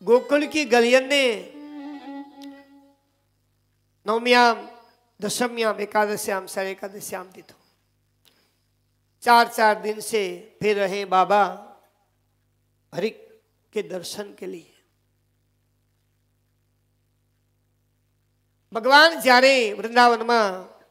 गोकुल की गलियन ने नवम्याम दशम्याम एकादश्याम साढ़े एकादश्याम तीर्थो 4-4 दिन से फिर रहे बाबा हरि के दर्शन के लिए। भगवान જ્યારે વૃંદાવનમાં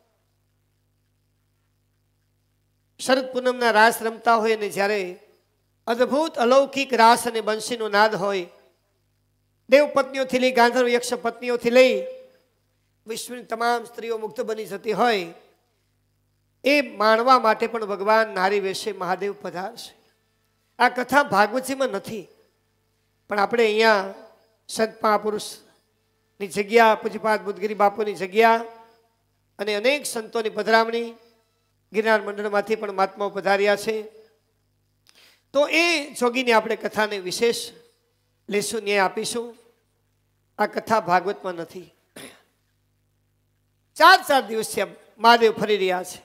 શરદ પૂનમના રાસ રમતા હોય ને જ્યારે અદ્ભુત અલૌકિક રાસ અને બંસીનો નાદ હોય, દેવ પત્નીઓથી લઈ ગાંધર્વ યક્ષ પત્નીઓથી લઈ વિશ્વની તમામ સ્ત્રીઓ મુક્ત બની જતી હોય, એ માણવા માટે પણ ભગવાન નારી વેશે મહાદેવ પધારશે। આ કથા ભાગવતજીમાં નથી, પણ આપણે અહીંયા સંત મહાપુરુષની જગ્યા, પૂજ્યપાદ બુદ્ધગીરી બાપુની જગ્યા અને અનેક સંતોની પધરામણી, ગિરનાર મંડળમાંથી પણ મહાત્માઓ પધાર્યા છે, તો એ જોગીને આપણે કથાને વિશેષ લેશું, ન્યાય આપીશું। આ કથા ભાગવતમાં નથી। 4-4 દિવસથી મહાદેવ ફરી રહ્યા છે,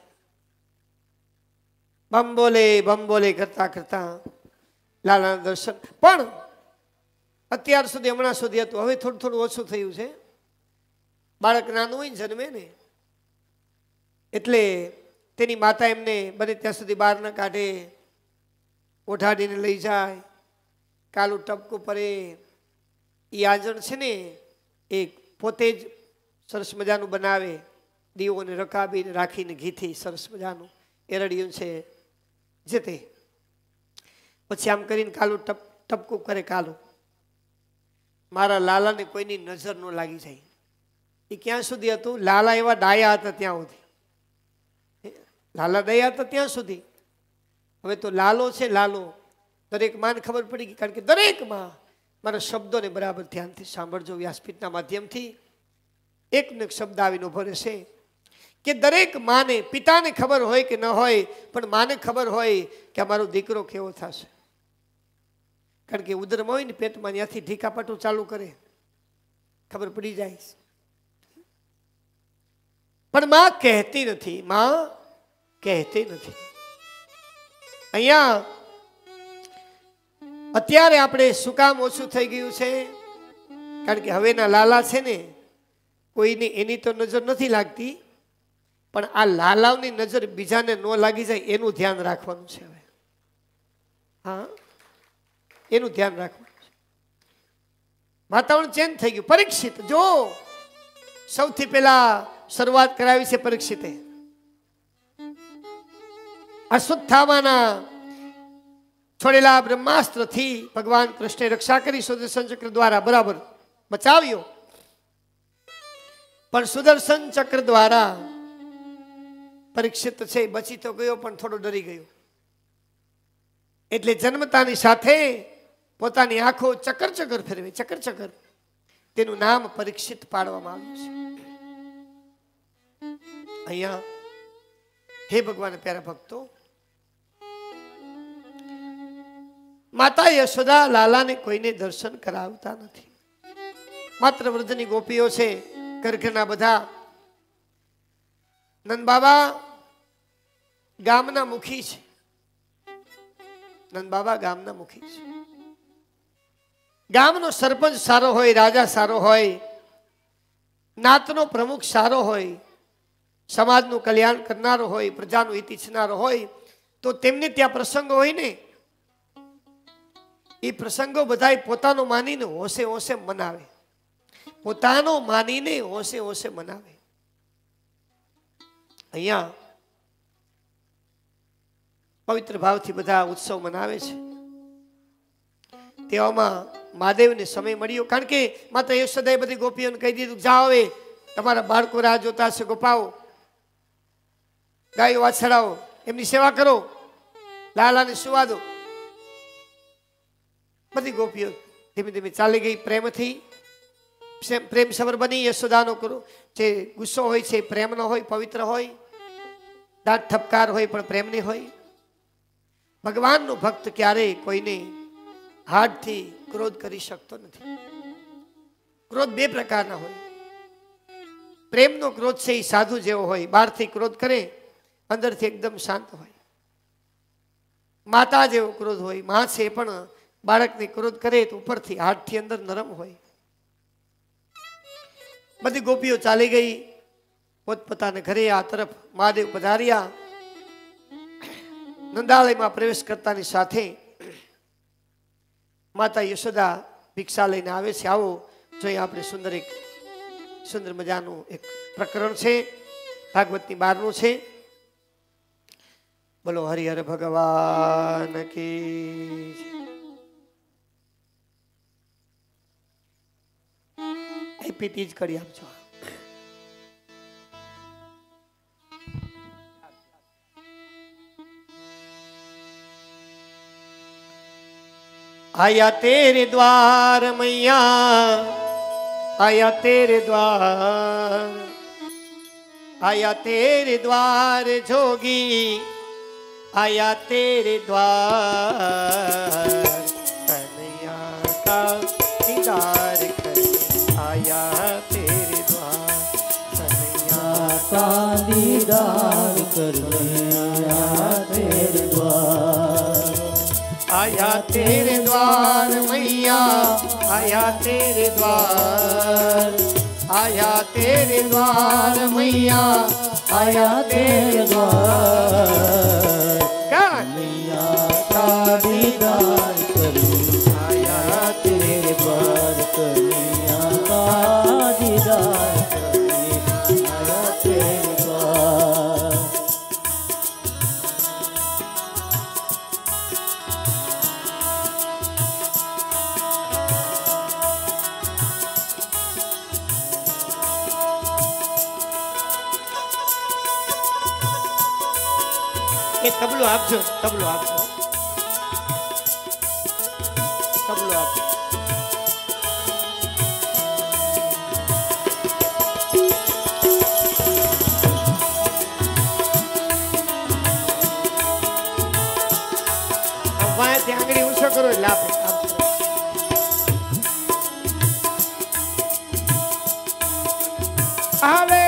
બમ બોલે કરતા કરતા લાલાના દર્શન। પણ અત્યાર સુધી હમણાં સુધી હતું, હવે થોડું થોડું ઓછું થયું છે। બાળક નાનું હોય ને જન્મે ને એટલે તેની માતા એમને બને ત્યાં સુધી બહાર ન કાઢે, ઓઢાડીને લઈ જાય, કાલું ટપકું પડે। એ આજણ છે ને એ પોતે જ સરસ મજાનું બનાવે, દીવોને રકાબીને રાખીને ઘીથી સરસ મજાનું એરડિયું છે જે તે પછી આમ કરીને કાલું ટપકું કરે, કાલું મારા લાલાને કોઈની નજર ન લાગી જાય। એ ક્યાં સુધી હતું? લાલા એવા ડાયા હતા ત્યાં સુધી, લાલા દયા હતા ત્યાં સુધી। હવે તો લાલો છે, લાલો દરેક માને ખબર પડી ગઈ, કારણ કે દરેક માં મારા શબ્દોને બરાબર ધ્યાનથી સાંભળજો। વ્યાસપીઠના માધ્યમથી એકનો એક શબ્દ આવીને ઉભો રહેશે કે દરેક માને, પિતાને ખબર હોય કે ન હોય, પણ માને ખબર હોય કે અમારો દીકરો કેવો થશે, કારણ કે ઉદરમાં હોય ને પેટમાં, ત્યાંથી ઢીકાપાટું ચાલુ કરે, ખબર પડી જાય। પણ માં કહેતી નથી, માં કહેતી નથી। અહીંયા અત્યારે આપણે શું કામ ઓછું થઈ ગયું છે? કારણ કે હવેના લાલા છે ને કોઈની એની તો નજર નથી લાગતી, પણ આ લાલાઓની નજર બીજાને ન લાગી જાય એનું ધ્યાન રાખવાનું છે હવે। હા, એનું ધ્યાન રાખવાનું છે। વાતાવરણ ચેન્જ થઈ ગયું। પરીક્ષિત જો સૌથી પહેલા શરૂઆત કરાવી છે પરીક્ષિતે, અશ્વત્થામાના છોડેલા બ્રહ્માસ્ત્રથી ભગવાન કૃષ્ણે રક્ષા કરી, સુદર્શન ચક્ર દ્વારા બરાબર બચાવ્યો। પણ સુદર્શન ચક્ર દ્વારા પરીક્ષિત છે બચી તો ગયો, પણ થોડો ડરી ગયો, એટલે જન્મતાની સાથે પોતાની આંખો ચક્કર ચક્કર ફેરવે, ચક્કર ચક્કર, તેનું નામ પરીક્ષિત પાડવામાં આવ્યું છે। અહીંયા હે ભગવાન પ્યારા ભક્તો, માતા યશોદા લાલાને કોઈને દર્શન કરાવતા નથી। માત્ર વૃદ્ધની ગોપીઓ છે, ઘરના બધા। નંદ બાબા ગામના મુખી છે, નંદ બાબા ગામના મુખી છે। ગામનો સરપંચ સારો હોય, રાજા સારો હોય, નાતનો પ્રમુખ સારો હોય, સમાજનું કલ્યાણ કરનારો હોય, પ્રજાનું હિત ઈચ્છનારો હોય, તો તેમને ત્યાં પ્રસંગો હોય ને, એ પ્રસંગો બધા પોતાનો માનીને હોશે હોશે મનાવે, પોતાનો માનીને હોશે હોશે મનાવે। અહીંયા પવિત્ર ભાવથી બધા ઉત્સવ મનાવે છે। તેવામાં મહાદેવને સમય મળ્યો, કારણ કે માતા યશોદાએ બધી ગોપીઓને કહી દીધું, જાઓ હવે તમારા બાળકો રાહ જોતા હશે, ગોપાઓ, ગાયો વાછડાઓ, એમની સેવા કરો, લાલાને સુવા દો। બધી ગોપીઓ ધીમે ધીમે ચાલી ગઈ, પ્રેમથી પ્રેમ સબર બની। યશોદાનો કરો જે ગુસ્સો હોય છે પ્રેમનો હોય, પવિત્ર હોય, દાંત ઠપકાર હોય પણ પ્રેમની હોય। ભગવાનનો ભક્ત ક્યારેય કોઈને હાડથી ક્રોધ કરી શકતો નથી। ક્રોધ બે પ્રકારના હોય। પ્રેમનો ક્રોધ છે એ સાધુ જેવો હોય, બહારથી ક્રોધ કરે, અંદરથી એકદમ શાંત હોય। માતા જેવો ક્રોધ હોય, માં છે પણ બાળકને ક્રોધ કરે તો ઉપરથી હાથથી અંદર નરમ હોય. બધી ગોપીઓ ચાલી ગઈ પોતપોતાને ઘરે. આ તરફ મહાદેવ પધાર્યા. નંદાલયમાં પ્રવેશ કરતાની સાથે માતા યશોદા ભિક્ષા લઈને આવે છે. આવો જોઈએ આપણે સુંદર મજાનું એક પ્રકરણ છે, ભાગવતની 12નું છે. બોલો હરિહર ભગવાન કી જય. પીતી જ કરી આપજો. आया तेरे द्वार मैया, आया तेरे द्वार, आया तेरे द्वार जोगी, आया तेरे द्वार. कन्हैया का दीदार करने आया तेरे द्वार. कन्हैया का दीदार करने आया तेरे द्वार. आया तेरे द्वार मैया, आया तेरे द्वार, आया तेरे द्वार मैया, आया तेरे द्वार. कन्हैया का दीदार करने आया तेरे द्वार. कन्हैया का दीदार करने आया तेरे द्वार. એ તબલો આપજો, તબલો આપજો, તબલો આપજો. વાંથી આંગળી ઊંચો કરો એટલે આપે. હવે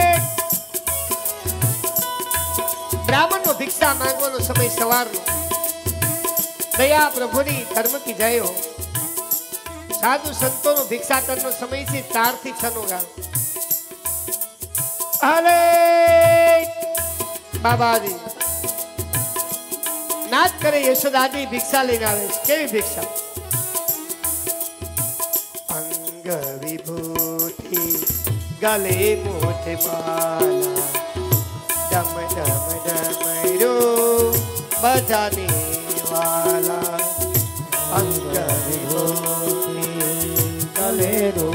બ્રાહ્મણનો ભિક્ષા માંગવાનો સમય સવારનો. દયા પ્રભુની ધર્મ કી જય હો. સાધુ સંતોનો ભિક્ષાટનનો સમય છે 4 થી 6 નો ગાળો. અરે બાબાજી નાચ કરે. યશોદાજી ભિક્ષા લઈને આવે છે. કેવી ભિક્ષા? અંગ વિભૂતિ ગલે મોઢે માલા, डम डम डमरू बजाने वाला. अंग विभूति गले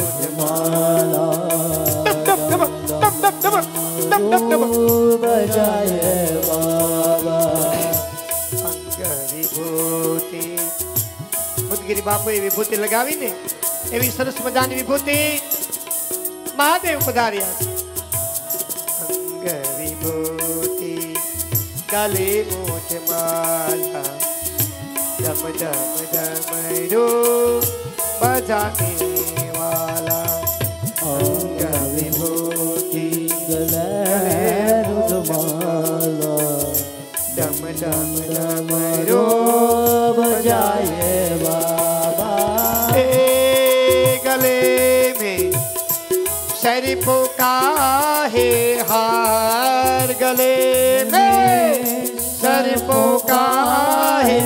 रोजमाला बजाए बाबा. अंग विभूति. મુદગીરી બાપુએ વિભૂતિ લગાવીને એવી સરસ મજાની વિભૂતિ મહાદેવ પધાર્યા. અંગ વિભૂતિ ગલે મોઢ માલા, ડમ ડમ ડમરો બજાને વાલા. अंग विभूति गले रुद्रमाला, डम डम डमरो बजाए बाबा. ए गले में शरीफों का है हार, गले में शरीफों का है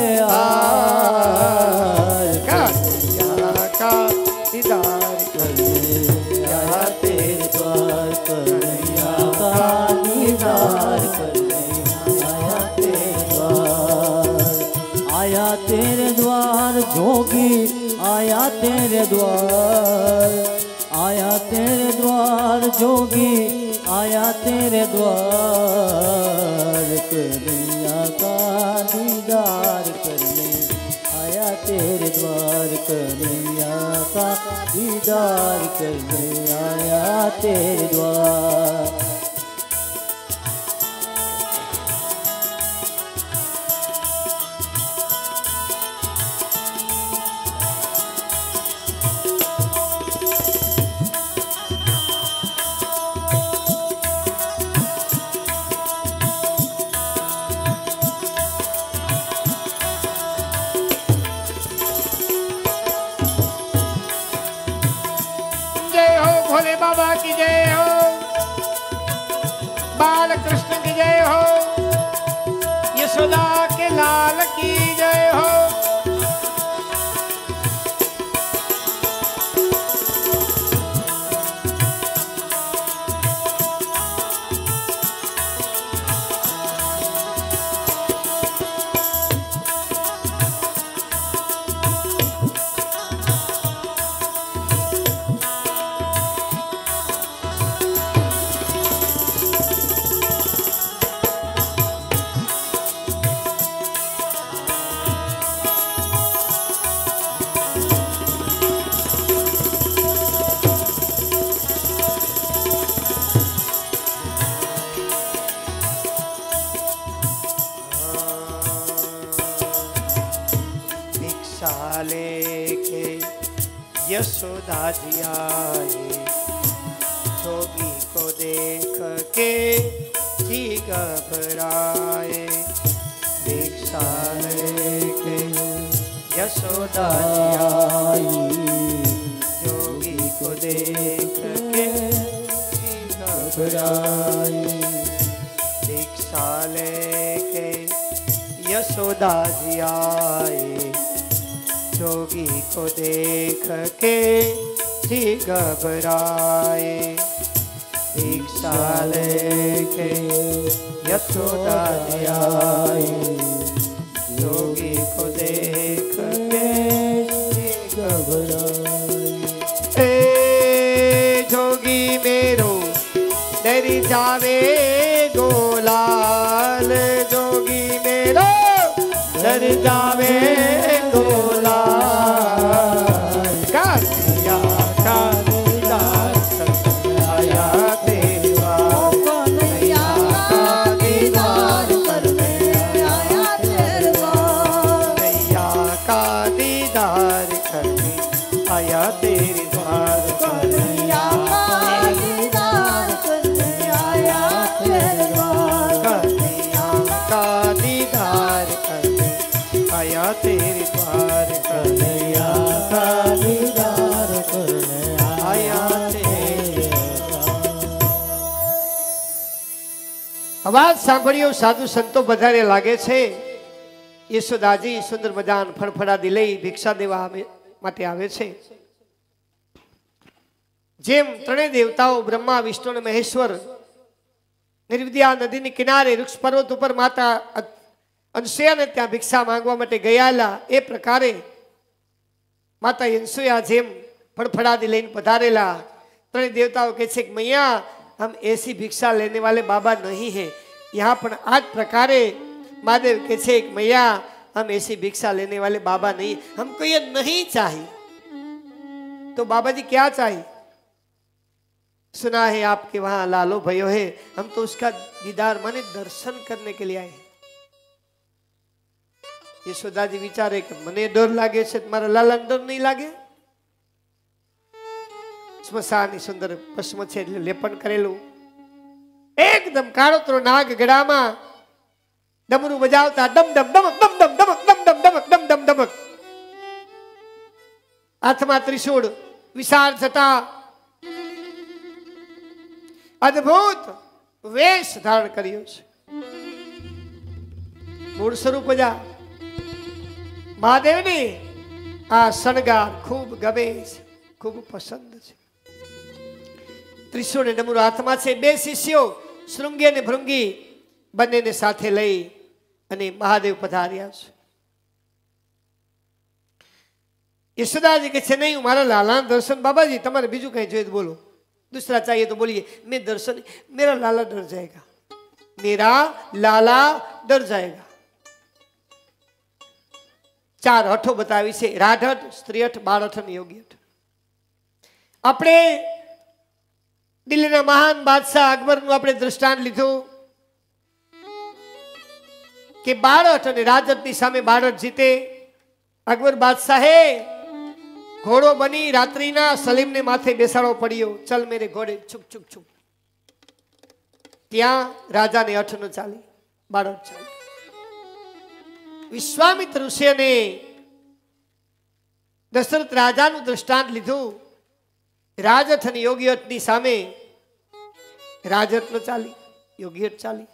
हार. कन्हैया का दीदार आया तेरे द्वार. कन्हैया का दीदार करने आया तेरे द्वार. आया तेरे द्वार जोगी, आया तेरे द्वार. आया तेरे द्वार जोगी, आया तेरे द्वार. कन्हैया का दीदार करने आया तेरे द्वार. कन्हैया का दीदार करने आया तेरे द्वार. भोले बाबा की जय हो, बाल कृष्ण की जय हो, यशोदा के लाल की जय हो। लेके यशोदा जी आए, जोगी को देख के जी घबराए। भिक्षा लेके यशोदा जी आई, जोगी को देख के जी घबराए। भिक्षा लेके यशोदा जी आए, जोगी को देख के जी घबराए। भिक्षा लेके यशोदा जी आई, जोगी को देख के जी घबराए। ए जोगी मेरो डरी जावे गोलाल, जोगी मेरो डर जावे तेरे द्वार कन्हैया का दीदार करने आया तेरे। अवाज सांभळ्यो साधु संतो बधारे लागे छे। यशोदाजी सुंदर मजान फड़फड़ादी लई भिक्षा देवा माटे आवे छे। जेम त्रणेय देवताओं ब्रह्मा विष्णु और महेश्वर निर्विद्या नदी ने किनारे वृक्ष पर्वत पर माता अनसुया ने त्या भिक्षा मांगवा माटे गयाला, ए प्रकारे माता अनसुया जेम फड़फड़ादी लईने पधारेला। त्रणेय देवताओं कहे छे कि मैया हम ऐसी भिक्षा लेने वाले बाबा नहीं है। यहाँ पर आज प्रकारे महादेव कहे छे कि मैया हम ऐसी भिक्षा लेने वाले बाबा नहीं, हमको ये नहीं चाहिए। तो बाबा जी क्या चाहिए? सुना है आपके वहां लालो भयो है, हम तो उसका दीदार माने दर्शन करने के लिए आए। यशोदा जी विचारे कि मने डर लागे छे, मारा लाला डर नहीं लागे। स्मशान सुंदर पश्चिम छे लेपन करेलू, एकदम काळोतरो नाग गळामा डमरू बजावता डम डम डमक डम डम डमक डम डम डमक डम डम डमक, हाथमा त्रिशूल, विशाल जटा, अद्भुत वेश धारण कर्यो छे। मूળ स्वरूप जा महादेव ने आ शणगार खूब गमे छे, खूब पसंद छे। त्रिशूल ने डमरू हाथमां छे। बे शिष्यो श्रृंगी ने भृंगी बने ने साथे लई अने महादेव पधार्या छे। यशोदाजी के छे नहीं, मारा लाला दर्शन बाबाजी तमारे बीजू कहीं जोईए तो बोलो, दूसरा चाहिए तो बोलिए। मैं दर्शन, मेरा लाला डर जाएगा, मेरा लाला डर जाएगा। चार हठो बतावी छे, राजहठ, स्त्रीहठ, बाळहठ અને યોગીહઠ। આપણે દિલ્હીના મહાન બાદશાહ અકબરનું આપણે દ્રષ્ટાંત લીધું કે બાળહઠ અને રાજહઠની સામે બાળહઠ જીતે। અકબર બાદશાહે ઘોડો બની રાત્રિના સલીમને માથે બેસાડવો પડ્યો। ચલ મેરે ઘોડે, છુપ છુપ છુપ। ત્યાં રાજાને હઠ ન ચાલી, બાળહઠ ચાલી। विश्वामित्र ऋषि ने दशरथ राजा नु दृष्टांत लीधु રાજથ અને યોગીહઠની સામે રાજથ ન ચાલી, યોગીહઠ ચાલી.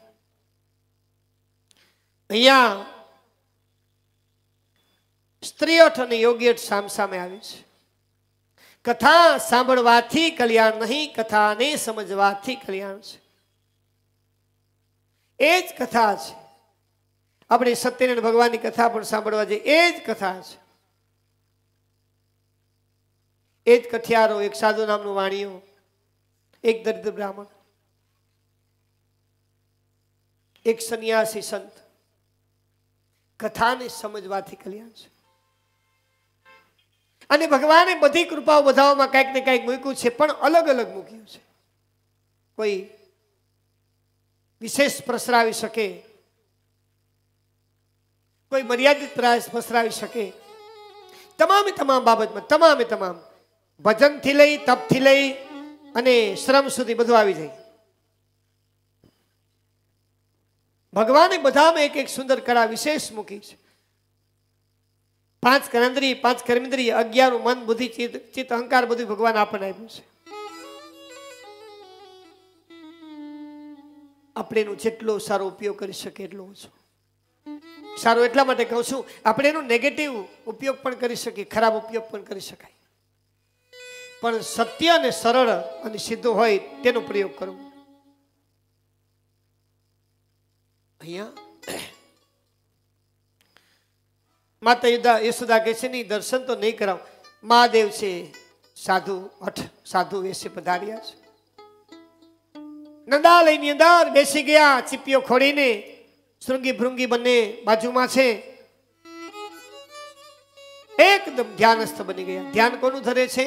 અહીંયા સ્ત્રીહઠ અને યોગીહઠ સામસામે આવી છે. કથા સાંભળવાથી કલ્યાણ નહીં, કથાને સમજવાથી કલ્યાણ છે. એ જ કથા છે. આપણે સત્યનારાયણ ભગવાનની કથા પણ સાંભળવા જઈએ, એ જ કથા છે. એ જ કઠિયારો, એક સાધુ નામનું વાણીઓ, એક દરિદ્ર બ્રાહ્મણ, એક સંન્યાસી સંત. કથાને સમજવાથી કલ્યાણ છે. અને ભગવાને બધી કૃપાઓ બધાઓમાં કંઈક ને કંઈક મૂક્યું છે, પણ અલગ અલગ મૂક્યું છે. કોઈ વિશેષ પ્રસરાવી શકે, કોઈ મર્યાદિત પ્રયાસ પ્રસરાવી શકે. તમામે તમામ બાબતમાં તમામે તમામ ભજનથી લઈ, તપથી લઈ અને શ્રમ સુધી બધું આવી જાય. ભગવાને બધામાં એક એક સુંદર કળા વિશેષ મૂકી છે. 5 કર્મેન્દ્રિય, 5 કર્મેન્દ્રિય, 11 મન, બુદ્ધિ, ચિત્ત, અહંકાર બધું ભગવાન આપણને આપ્યું છે. આપણે એનો જેટલો સારો ઉપયોગ કરી શકીએ એટલો ઓછો. સારો એટલા માટે કહું છું, આપણે એનો નેગેટિવ ઉપયોગ પણ કરી શકીએ, ખરાબ ઉપયોગ પણ કરી શકાય, પણ સત્ય અને સરળ અને સીધો હોય તેનો પ્રયોગ કરવો. અહીંયા માતા યશોદા કહે છે, નહીં દર્શન તો નહીં કરાવ. મહાદેવ છે, સાધુ વેશે પધાર્યા છે. નંદાલયની અંદર બેસી ગયા, ચીપીઓ ખોડીને. શૃંગી ભૃંગી બંને બાજુમાં છે. એકદમ ધ્યાનસ્થ બની ગયા. ધ્યાન કોનું ધરે છે?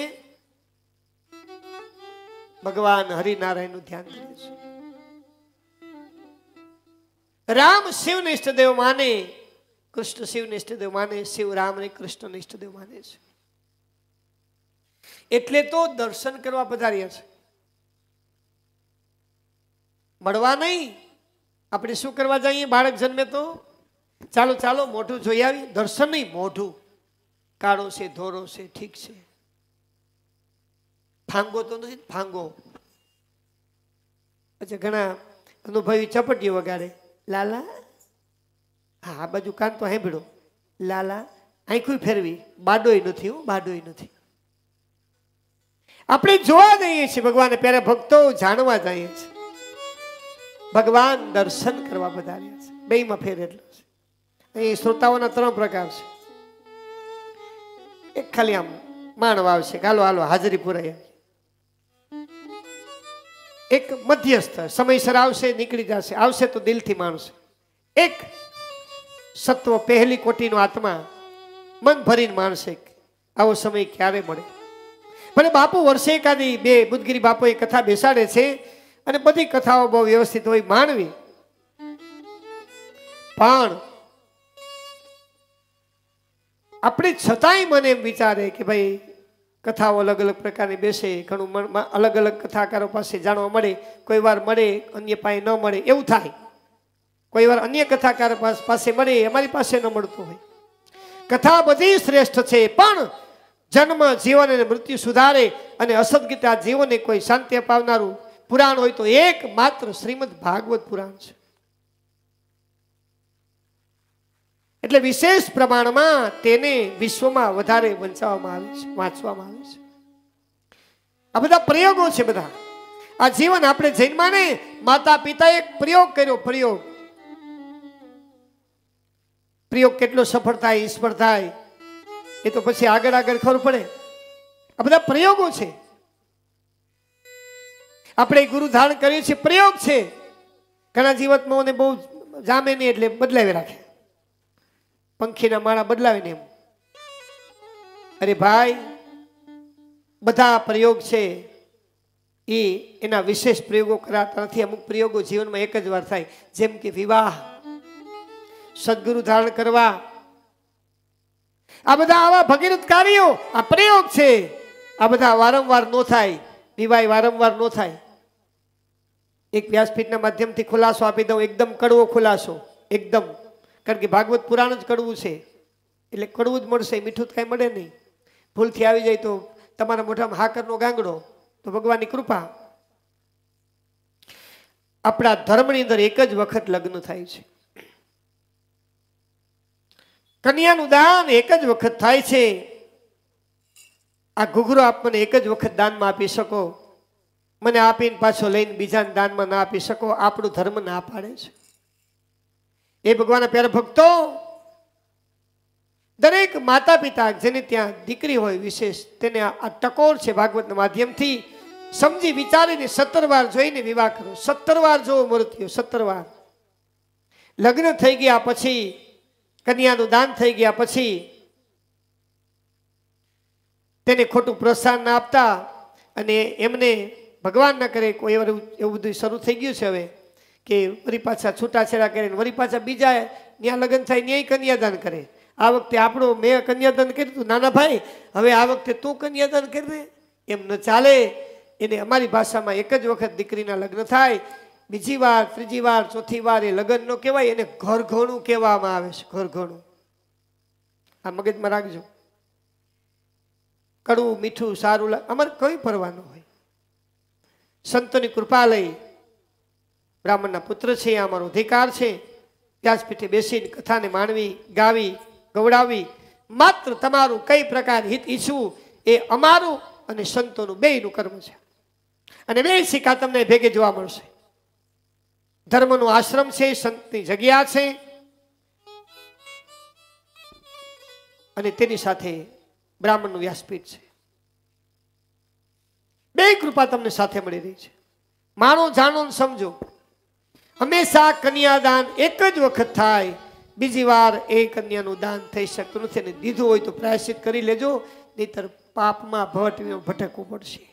ભગવાન હરિનારાયણ નું ધ્યાન ધરે છે. રામ શિવને ઇષ્ટદેવ માને, કૃષ્ણ શિવને ઇષ્ટદેવ માને, શિવ રામને કૃષ્ણને ઇષ્ટદેવ માને છે. એટલે તો દર્શન કરવા પધાર્યા છે, મળવા નહીં. આપણે શું કરવા જઈએ? બાળક જન્મે તો ચાલો ચાલો મોઢું જોઈ આવી. દર્શન નહીં, મોઢું કાળો છે, ધોરો છે, ઠીક છે. ફાંગો તો નથી, ફાંગો. અચ્છા, ઘણા અનુભવી ચપટીઓ વગાડે, લાલા. હા, આ બાજુ કાન તો સાંભળો, લાલા. આંખું ફેરવી, બાડોય નથી, હું બાડોય નથી. આપણે જોવા જઈએ છીએ ભગવાન, પ્યારે ભક્તો જાણવા જઈએ છીએ. ભગવાન દર્શન કરવા પધાર્યા છે. બેયમાં ફેર એટલો છે. અહીં શ્રોતાઓના 3 પ્રકાર છે. એક ખાલી આમ માણવા આવશે, હાલો હાલો હાજરી પુરાય. એક મધ્યસ્થ, સમયસર આવશે, નીકળી જશે, આવશે તો દિલથી માણશે. એક સત્વ, પહેલી કોટીનો આત્મા, મન ભરીને માણસે. આવો સમય ક્યારે મળે? ભલે બાપુ વર્ષે એકાદી 2 બુદ્ધગીરી બાપુ એ કથા બેસાડે છે, અને બધી કથાઓ બહુ વ્યવસ્થિત હોય, માનવી. પણ આપણે છતાંય મને એમ વિચારે કે ભાઈ કથાઓ અલગ અલગ પ્રકારની બેસે, ઘણું અલગ અલગ કથાકારો પાસે જાણવા મળે. કોઈ વાર મળે, અન્ય પાસે ન મળે, એવું થાય. કોઈ વાર અન્ય કથાકાર પાસે મળે, અમારી પાસે ન મળતું હોય. કથા બધી શ્રેષ્ઠ છે, પણ જન્મ, જીવન અને મૃત્યુ સુધારે અને અસદગીતા જીવને કોઈ શાંતિ અપાવનારું પુરાણ હોય તો એક માત્ર શ્રીમદ ભાગવત પુરાણ છે. એટલે વિશેષ પ્રમાણમાં તેને વિશ્વમાં વધારે વંચાવવામાં આવે છે, વાંચવામાં આવે છે. આ બધા પ્રયોગો છે. બધા આ જીવન આપણે જન્માને માતા પિતાએ એક પ્રયોગ કર્યો. પ્રયોગ કેટલો સફળ થાય, નિષ્ફળ થાય, એ તો પછી આગળ આગળ ખબર પડે. આ બધા પ્રયોગો છે. આપણે ગુરુ ધારણ કરીએ છીએ, પ્રયોગ છે. ઘણા જીવતમાં બહુ જામે નહીં એટલે બદલાવી રાખે, પંખીના માળા બદલાવીને એમ. અરે ભાઈ, બધા પ્રયોગ છે એ એના વિશેષ પ્રયોગો કરાતા નથી. અમુક પ્રયોગો જીવનમાં એક જ વાર થાય, જેમ કે વિવાહ, સદગુરુ ધારણ કરવા, આ બધા આવા ભગીરથ કાર્યો આ પ્રયોગ છે. આ બધા વારંવાર ન થાય. વિવાહ વારંવાર ન થાય. એક વ્યાસપીઠના માધ્યમથી ખુલાસો આપી દઉં, એકદમ કડવો ખુલાસો, એકદમ. કારણ કે ભાગવત પુરાણ જ કડવું છે, એટલે કડવું જ મળશે, મીઠું જ કાંઈ મળે નહીં. ભૂલથી આવી જાય તો તમારા મોઢામાં હાકરનો ગાંગડો તો ભગવાનની કૃપા. આપણા ધર્મની અંદર એક જ વખત લગ્ન થાય છે. કન્યાનું દાન એક જ વખત થાય છે. આ ઘૂઘરો આપ મને એક જ વખત દાનમાં આપી શકો, મને આપીને પાછો લઈને બીજાને દાનમાં ના આપી શકો. આપણું ધર્મ ના પાડે છે. એ ભગવાનના પ્યારા ભક્તો, દરેક માતા પિતા જેને ત્યાં દીકરી હોય વિશેષ, તેને આ ટકોર છે ભાગવતના માધ્યમથી સમજી વિચારીને 17 વાર જોઈને વિવાહ કરો. 17 વાર જોવો મૂર્તિઓ, 17 વાર. લગ્ન થઈ ગયા પછી, કન્યાનું દાન થઈ ગયા પછી તેને ખોટું પ્રોત્સાહન ના આપતા અને એમને ભગવાન ના કરે. કોઈ એવું બધું શરૂ થઈ ગયું છે હવે કે વળી પાછા છૂટાછેડા કરીને વળી પાછા બીજા ત્યાં લગ્ન થાય ન્યાય કન્યાદાન કરે. આ વખતે આપણો મેં કન્યાદાન કર્યું હતું, નાના ભાઈ હવે આ વખતે તું કન્યાદાન કરી દે, એમ ન ચાલે. એને અમારી ભાષામાં એક જ વખત દીકરીના લગ્ન થાય, બીજી વાર, ત્રીજી વાર, ચોથી વાર એ લગ્ન નો કહેવાય, એને ઘર ઘણું કહેવામાં આવે છે. ઘર ઘણું, આ મગજમાં રાખજો. કડવું મીઠું સારું અમારે કઈ પરવા ન હોય. સંતોની કૃપા લઈ બ્રાહ્મણના પુત્ર છે, અમારો અધિકાર છે વ્યાસપીઠે બેસીને કથાને માણવી, ગાવી, ગવડાવી. માત્ર તમારું કઈ પ્રકાર હિત ઈચ્છવું એ અમારું અને સંતોનું બેયનું કર્મ છે. અને બે સિક્કા તમને ભેગે જોવા મળશે. ધર્મનો આશ્રમ છે, સંતની જગ્યા છે, અને તેની સાથે બ્રાહ્મણનું વ્યાસપીઠ છે. બે કૃપા તમને સાથે મળી રહી છે. માનો, જાણો, સમજો. હંમેશા કન્યાદાન એક જ વખત થાય, બીજી વાર એ કન્યાનું દાન થઈ શકતું નથી. અને દીધું હોય તો પ્રાયશ્ચિત કરી લેજો, નહીતર પાપમાં ભટકવું પડશે.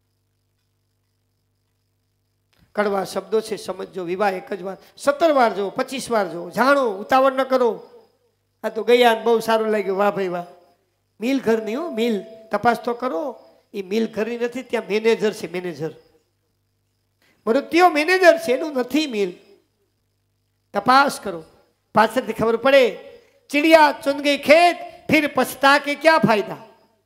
કડવા શબ્દો છે, સમજો. વિવાહ એક જ વાર, 17 વાર જો, 25 વાર જો. જાણો, ઉતાવળ ન કરો. આ તો ગયા બહુ સારું લાગ્યું, વાહ ભાઈ વાહ. મિલ ઘરની હો, મિલ તપાસ તો કરો. એ મિલ ઘરની નથી, ત્યાં મેનેજર છે, મેનેજર. મૃત્યુ મેનેજર છે, એનું નથી મિલ. તપાસ કરો, પાછળથી ખબર પડે. ચિડિયા ચુન ગઈ ખેત, ફિર પછતા કે ક્યાં ફાયદા?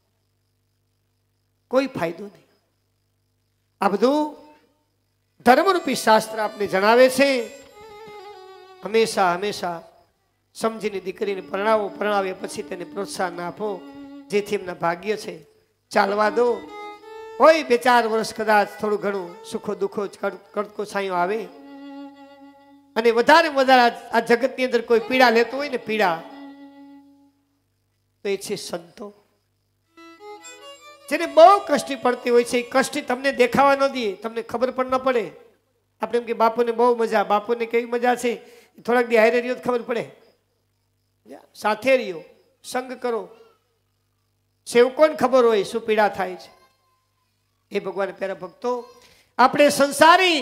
કોઈ ફાયદો નહીં. આ બધું ધર્મરૂપી શાસ્ત્ર આપને જણાવે છે. હંમેશા હંમેશા સમજીને દીકરીને પરણાવો. પરણાવ્યા પછી તેને પ્રોત્સાહન આપો, જેથી એમના ભાગ્ય છે ચાલવા દો. હોય 2-4 વર્ષ કદાચ થોડું ઘણું સુખો દુઃખો કડકો છાંયો આવે. અને વધારે વધારે આ જગતની અંદર કોઈ પીડા લેતો હોય ને, પીડા તો એ છે સંતો. જેને બહુ કષ્ટી પડતી હોય છે, એ કષ્ટી તમને દેખાવા ન દે, તમને ખબર પણ ન પડે. આપણે એમ કે બાપુને બહુ મજા, બાપુને કેવી મજા છે, થોડાક દી હારે રહ્યો ખબર પડે. સાથે રહ્યો, સંગ કરો, સેવકોને ખબર હોય શું પીડા થાય છે. એ ભગવાન પ્યારા ભક્તો, આપણે સંસારી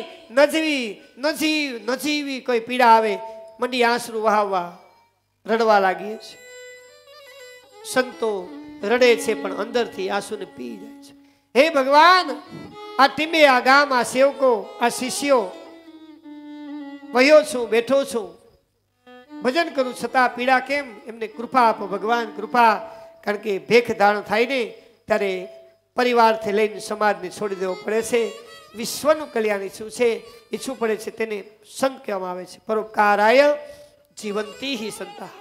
નજીવી કોઈ પીડા આવે, મંડી આંસુ વહાવવા, રડવા લાગીએ છીએ. સંતો રડે છે પણ અંદરથી આંસુને પી જાય છે. હે ભગવાન, આ ટીમે, આ ગામ, આ સેવકો, આ શિષ્યો, વયો છું, બેઠો છું, ભજન કરું છતાં પીડા કેમ? એમને કૃપા આપો ભગવાન, કૃપા. કારણ કે ભેખ ધારણ થાય ને ત્યારે પરિવારથી લઈને સમાજને છોડી દેવો પડે છે. વિશ્વનું કલ્યાણ ઈચ્છવું છે, ઈચ્છવું પડે છે, તેને સંત કહેવામાં આવે છે. પરોપકારાય જીવંતી હિ સંતા.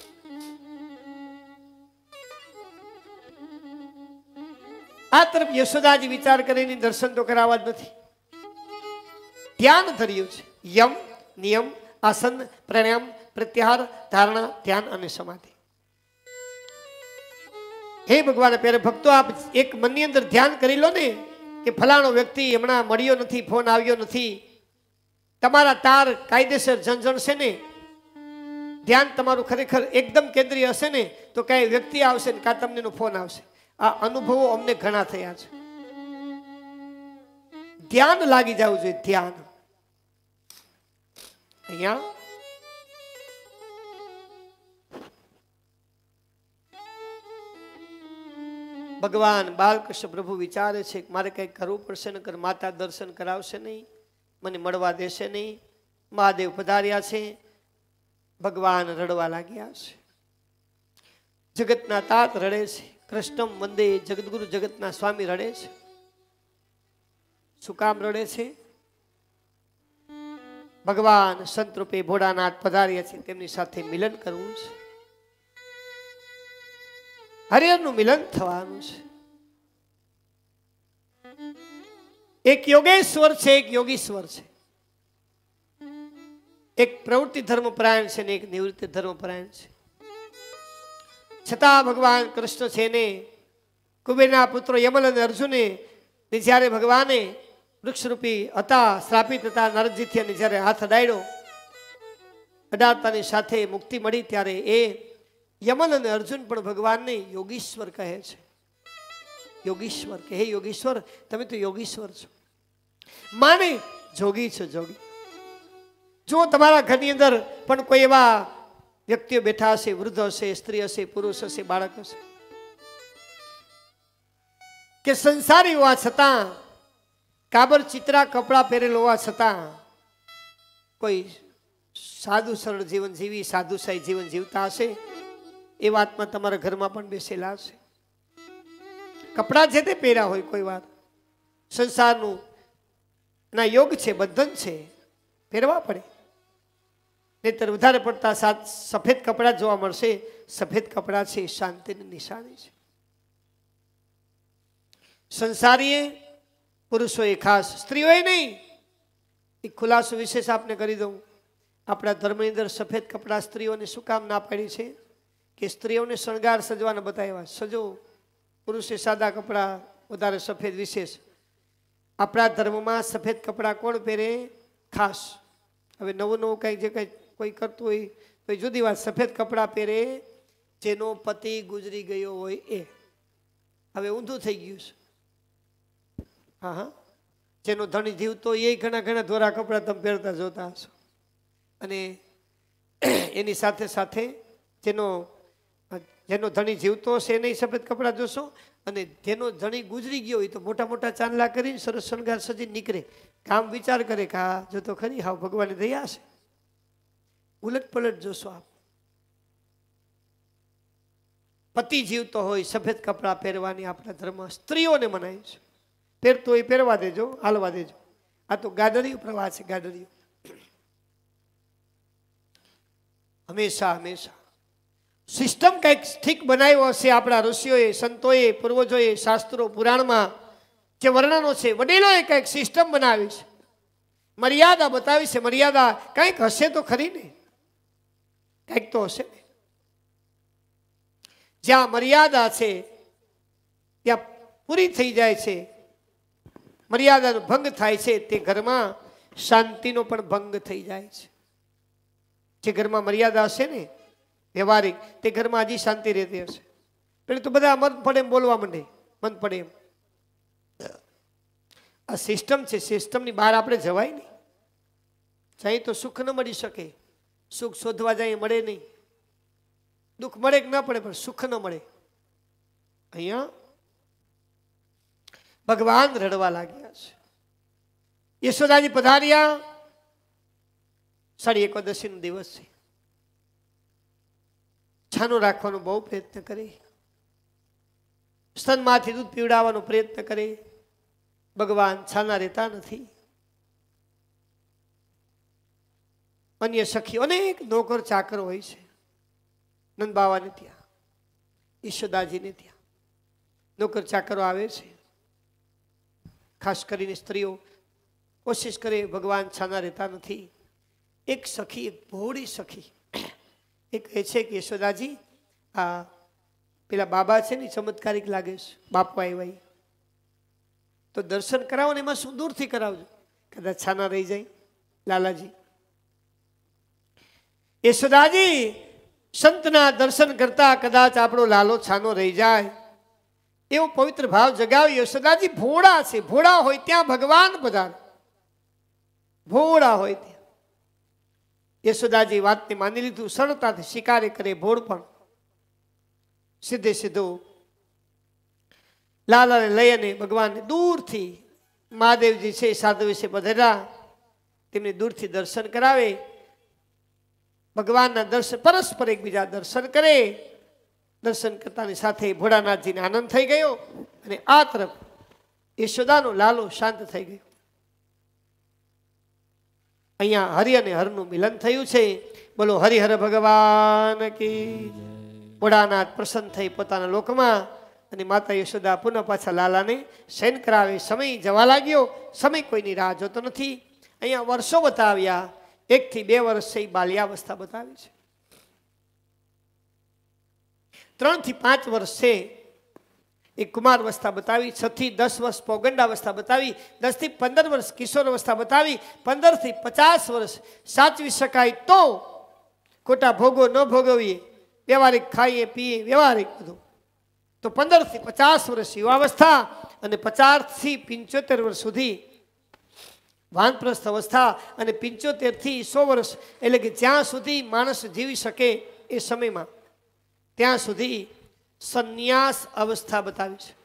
આ તરફ યશોદાજી વિચાર કરીને દર્શન તો કરાવવા જ નથી, ધ્યાન ધર્યું છે. યમ, નિયમ, આસન, પ્રાણાયામ, પ્રત્યાહાર, ધારણા, ધ્યાન અને સમાધિ. હે ભગવાન પ્યારે ભક્તો, આપ એક મનની અંદર ધ્યાન કરી લો ને કે ફલાણો વ્યક્તિ હમણાં મળ્યો નથી, ફોન આવ્યો નથી. તમારા તાર કાયદેસર ઝંઝણશે ને, ધ્યાન તમારું ખરેખર એકદમ કેન્દ્રીય હશે ને, તો કઈ વ્યક્તિ આવશે ને કાં તમને ફોન આવશે. આ અનુભવો અમને ઘણા થયા છે. ધ્યાન લાગી જવું જોઈએ, ધ્યાન. અહીંયા ભગવાન બાલકૃષ્ણ પ્રભુ વિચારે છે કે મારે કંઈક કરવું પડશે, નકર માતા દર્શન કરાવશે નહીં, મને મળવા દેશે નહીં. મહાદેવ પધાર્યા છે, ભગવાન રડવા લાગ્યા છે. જગતના તાત રડે છે. કૃષ્ણમ વંદે જગદગુરુ જગતના સ્વામી રડે છે. શું કામ રડે છે? ભગવાન સંત રૂપે ભોળાનાથ પધાર્યા છે, તેમની સાથે મિલન કરવું છે. હરિહરનું મિલન થવાનું છે. એક યોગેશ્વર છે, એક યોગીશ્વર છે. એક પ્રવૃત્તિ ધર્મપરાયણ છે ને એક નિવૃત્તિ ધર્મપરાયણ છે. છતાં ભગવાન કૃષ્ણ છે ને કુબેરના પુત્રો યમલ અને અર્જુને જ્યારે ભગવાને વૃક્ષરૂપી હતા, શ્રાપિત હતા નરજીથી, અને જ્યારે હાથ અડાડ્યો, અડાડતાની સાથે મુક્તિ મળી, ત્યારે એ યમલ અને અર્જુન પણ ભગવાનને યોગીશ્વર કહે છે. યોગીશ્વર કે હે યોગીશ્વર, તમે તો યોગીશ્વર છો. માને જોગી છો, જોગી. જો તમારા ઘરની અંદર પણ કોઈ એવા વ્યક્તિઓ બેઠા હશે, વૃદ્ધ હશે, સ્ત્રી હશે, પુરુષ હશે, બાળક હશે, કે સંસારી હોવા છતાં, કાબર ચિત્રા કપડા પહેરેલ હોવા છતાં કોઈ સાદું સરળ જીવન જીવી, સાધુશાહી જીવન જીવતા હશે, એ વાતમાં તમારા ઘરમાં પણ બેસેલા હશે. કપડા જે તે પહેર્યા હોય, કોઈ વાર સંસારનું ના યોગ છે, બંધન છે, પહેરવા પડે. નહીતર વધારે પડતા સફેદ કપડા જોવા મળશે. સફેદ કપડા છે શાંતિની નિશાની છે. સંસારીએ, પુરુષોએ ખાસ, સ્ત્રીઓએ નહીં. એક ખુલાસો વિશેષ આપને કરી દઉં. આપણા ધર્મની અંદર સફેદ કપડા સ્ત્રીઓને શું કામ ના પાડી છે? કે સ્ત્રીઓને શણગાર સજવાના બતાવ્યા. સજો, પુરુષે સાદા કપડા, વધારે સફેદ વિશેષ. આપણા ધર્મમાં સફેદ કપડા કોણ પહેરે? ખાસ. હવે નવું નવું કંઈક જે કંઈ કોઈ કરતું હોય તો જુદી વાત. સફેદ કપડા પહેરે જેનો પતિ ગુજરી ગયો હોય એ. હવે ઊંધું થઈ ગયું છે. હા હા, જેનો ધણી જીવતો એ ઘણા ઘણા ધોરા કપડા તમે પહેરતા જોતા હશો. અને એની સાથે સાથે જેનો ધણી જીવતો હશે એને સફેદ કપડા જોશો, અને જેનો ધણી ગુજરી ગયો હોય તો મોટા મોટા ચાંદલા કરીને સરસ શણગાર સજી નીકળે. કામ વિચાર કરે કે હા જો તો ખરી, હા ભગવાને દયા છે. ઉલટ પલટ જોશો આપ. પતિ જીવતો હોય સફેદ કપડા પહેરવાની આપણા ધર્મ સ્ત્રીઓને મનાય છે. પહેરતો હોય પહેરવા દેજો, હાલવા દેજો. આ તો ગાડરિયું પ્રવાહ છે, ગાડરિયું. હંમેશા હંમેશા સિસ્ટમ કંઈક ઠીક બનાવ્યો હશે આપણા ઋષિઓએ, સંતોએ, પૂર્વજોએ, શાસ્ત્રો, પુરાણમાં જે વર્ણનો છે, વડીલોએ કંઈક સિસ્ટમ બનાવી છે, મર્યાદા બતાવી છે. મર્યાદા કંઈક હશે તો ખરી ને, કંઈક તો હશે ને. જ્યાં મર્યાદા છે ત્યાં પૂરી થઈ જાય છે, મર્યાદાનો ભંગ થાય છે, તે ઘરમાં શાંતિનો પણ ભંગ થઈ જાય છે. જે ઘરમાં મર્યાદા હશે ને વ્યવહારિક, તે ઘરમાં હજી શાંતિ રહેતી હશે. પેલું તો બધા મન પડે એમ બોલવા માંડે, મન પડે એમ. આ સિસ્ટમ છે, સિસ્ટમની બહાર આપણે જવાય નહીં. જાય તો સુખ ન મળી શકે. સુખ શોધવા જાય મળે નહીં. દુઃખ મળે કે ન પડે પણ સુખ ન મળે. અહીંયા ભગવાન રડવા લાગ્યા છે. યશોદાજી પધાર્યા. સાડી એકાદશીનો દિવસ છે. છાનું રાખવાનો બહુ પ્રયત્ન કરે, સ્તનમાંથી દૂધ પીવડાવવાનો પ્રયત્ન કરે. ભગવાન છાના રહેતા નથી. અન્ય સખી અનેક નોકર ચાકર હોય છે. નંદ બાવાને ત્યાં, યશોદાજીને ત્યાં નોકર ચાકરો આવે છે. ખાસ કરીને સ્ત્રીઓ કોશિશ કરે, ભગવાન છાના રહેતા નથી. એક સખી, એક ભોળી સખી એ કહે છે કે યશોદાજી, આ પેલા બાબા છે ને ચમત્કારિક લાગે છે, બાપા આવ્યા તો દર્શન કરાવો ને. એમાં શું દૂરથી કરાવજો, કદાચ છાના રહી જાય. લાલાજી, યશોદાજી સંતના દર્શન કરતા કદાચ આપણો લાલો છાનો રહી જાય એવો પવિત્ર ભાવ જગાવી. યશોદાજી ભોળા છે, ભોળા હોય ત્યાં ભગવાન પધારે. ભોળા હોય ત્યાં યશોદાજી વાતને માની લીધું. સરળતાથી સ્વીકારે કરે. ભોળ પણ સીધે સીધું લાલાને લઈ અને ભગવાનને દૂરથી, મહાદેવજી છે સાધુ વિશે પધર્યા, તેમને દૂરથી દર્શન કરાવે. ભગવાનના દર્શન, પરસ્પર એકબીજા દર્શન કરે. દર્શન કરતાની સાથે ભોળાનાથજીને આનંદ થઈ ગયો અને આ તરફ યશોદાનો લાલો શાંત થઈ ગયો. અહીંયા હરિ અને હરનું મિલન થયું છે. બોલો હરિહર ભગવાન કી. ભોળાનાથ પ્રસન્ન થઈ પોતાના લોકમાં અને માતા યશોદા પુનઃ પાછા લાલાને શયન કરાવે. સમય જવા લાગ્યો. સમય કોઈની રાહ જોતો નથી. અહીંયા વર્ષો બતાવ્યા. 1 થી 2 વર્ષ છે બાલ્યાવસ્થા બતાવી છે. 3 થી 5 વર્ષ છે એ કુમાર અવસ્થા બતાવી. 6 થી 10 વર્ષ પૌગંડા અવસ્થા બતાવી. 10 થી 15 વર્ષ કિશોર અવસ્થા બતાવી. 15 થી 50 વર્ષ સાચવી શકાય તો ખોટા ભોગો ન ભોગવીએ, વ્યવહારિક ખાઈએ પીએ, વ્યવહારિક બધું. તો 15 થી 50 વર્ષ યુવાવસ્થા અને 50 થી 75 વર્ષ સુધી વાનપ્રસ્થ અવસ્થા અને 75 થી 100 વર્ષ એટલે કે જ્યાં સુધી માણસ જીવી શકે એ સમયમાં ત્યાં સુધી સંન્યાસ અવસ્થા બતાવી છે.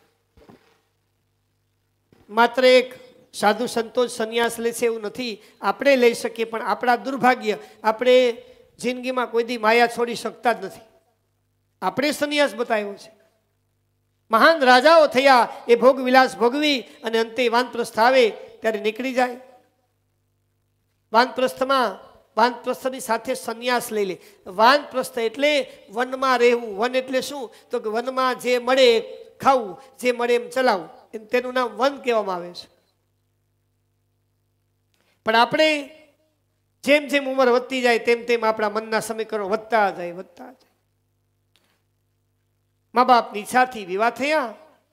માત્ર એક સાધુ સંતો જ સંન્યાસ લે છે એવું નથી. આપણે લઈ શકીએ પણ આપણા દુર્ભાગ્ય આપણે જિંદગીમાં કોઈ દી માયા છોડી શકતા જ નથી. આપણે સંન્યાસ બતાવ્યો છે. મહાન રાજાઓ થયા એ ભોગ વિલાસ ભોગવી અને અંતે વાનપ્રસ્થ આવે ત્યારે નીકળી જાય. વાનપ્રસ્થની સાથે સંન્યાસ લઈ લે. વાનપ્રસ્થ એટલે વનમાં રહેવું. વન એટલે શું? તો કે વનમાં જે મળે ખાવું, જે મળે એમ ચલાવવું. તેનું નામ વન કહેવામાં આવે છે. પણ આપણે જેમ જેમ ઉંમર વધતી જાય તેમ તેમ આપણા મનના સમીકરણો વધતા જાય. મા બાપની ઈચ્છાથી વિવાહ થયા.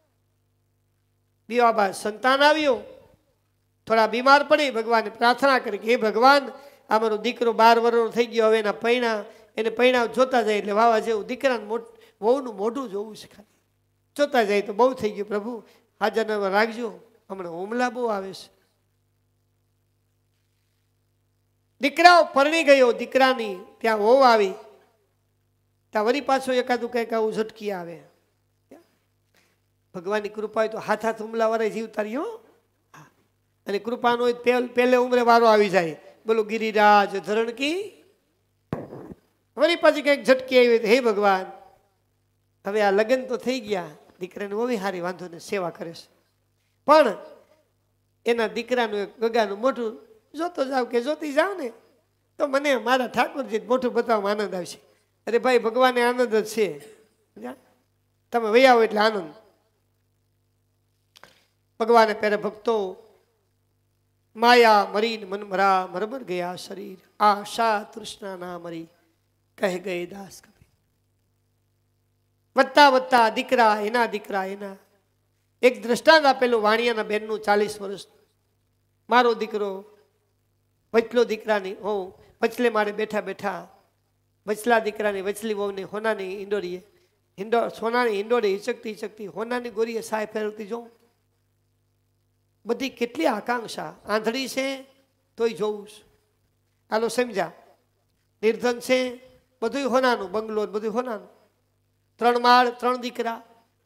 વિવાહ બાદ સંતાન આવ્યો. થોડા બીમાર પડી ભગવાનને પ્રાર્થના કરી કે હે ભગવાન, આ મારો દીકરો 12 વર્ષનો થઈ ગયો, હવે એને પૈણા જોતા જાય એટલે વાવા જેવું દીકરાને વહુનું મોઢું જોવું છે. ખાલી જોતા જાય તો બહુ થઈ ગયું. પ્રભુ હાજર રાખજો, હમણાં હુમલા બહુ આવે છે. દીકરાઓ પરણી ગયો. દીકરાની ત્યાં વહુ આવી. ત્યાં વળી પાછો એકાદું કંઈક આવું ઝટકી આવે. ભગવાનની કૃપા હોય તો હાથ હુમલા વાળા જીવતા રહ્યો. અને કૃપાનો પહેલે ઉંમરે વારો આવી જાય. બોલો ગિરિરાજ ધરણ કી. વળી પાછી કંઈક ઝટકી આવી. હે ભગવાન, હવે આ લગ્ન તો થઈ ગયા, દીકરાને બહુ સારી વાંધો ને સેવા કરે છે, પણ એના દીકરાનું એક ગગાનું મોઢું જોતો જાવ કે જોતી જાવ ને તો મને મારા ઠાકોરજી મોઢું બતાવવામાં આનંદ આવશે. અરે ભાઈ, ભગવાને આનંદ જ છે. તમે વહી આવો એટલે આનંદ. ભગવાને પહેરે ભક્તો માયા મરીને મન મરા મરમર ગયા શરીર, આશા તૃષ્ણા ના મરી કહે ગયે દાસ કબીર. વધતા દીકરા એના એક દ્રષ્ટાંત આપેલું વાણિયાના બેનનું 40 વર્ષ. મારો દીકરો વચલો દીકરાની હું વચલે મારે બેઠા વચલા દીકરાની વચલી વહુને હોનાની ઈંડોરીએ સોનાની ઈંડોરી હિચકતી હોનાની ગોરીએ સાય ફેરવતી જોઉં. બધી કેટલી આકાંક્ષા. આંધળી છે તોય જોઉં છું. હાલો સમજા. નિર્ધન છે, બધું હોનાનું, બંગલો બધું હોનાનું, 3 માળ 3 દીકરા.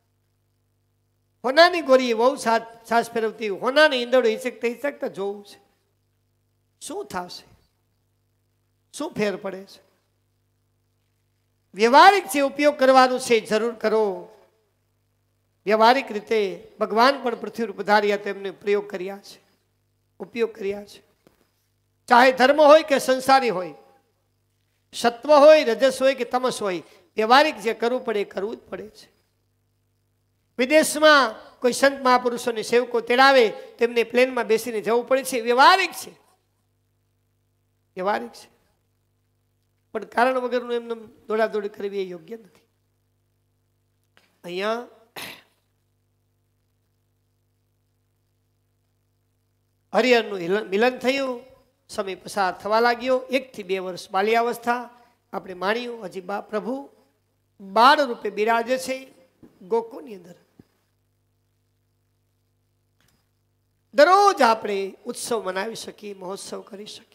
હોનાની ગોરીએ બહુ સાસ ફેરવતી, હોનાની ઈંડોરી હિચકતા જોવું છે. શું થશે? શું ફેર પડે છે? વ્યવહારિક જે ઉપયોગ કરવાનું છે જરૂર કરો. વ્યવહારિક રીતે ભગવાન પણ પૃથ્વી પર પધાર્યા, તેમને પ્રયોગ કર્યા છે, ઉપયોગ કર્યા છે. ચાહે ધર્મ હોય કે સંસારી હોય, સત્વ હોય, રજસ હોય કે તમસ હોય, વ્યવહારિક જે કરવું પડે એ કરવું જ પડે છે. વિદેશમાં કોઈ સંત મહાપુરુષોને સેવકો તેડાવે, તેમને પ્લેનમાં બેસીને જવું પડે છે. વ્યવહારિક છે. પણ કારણ વગરનું એમને દોડાદોડી કરવી એ યોગ્ય નથી. અહીંયા હરિહરનું મિલન થયું. સમય પસાર થવા લાગ્યો. 1 થી 2 વર્ષ બાલ્યાવસ્થા આપણે માણ્યું. હજી પ્રભુ બાળ રૂપે બિરાજે છે ગોકુળની અંદર. દરરોજ આપણે ઉત્સવ મનાવી શકીએ, મહોત્સવ કરી શકીએ.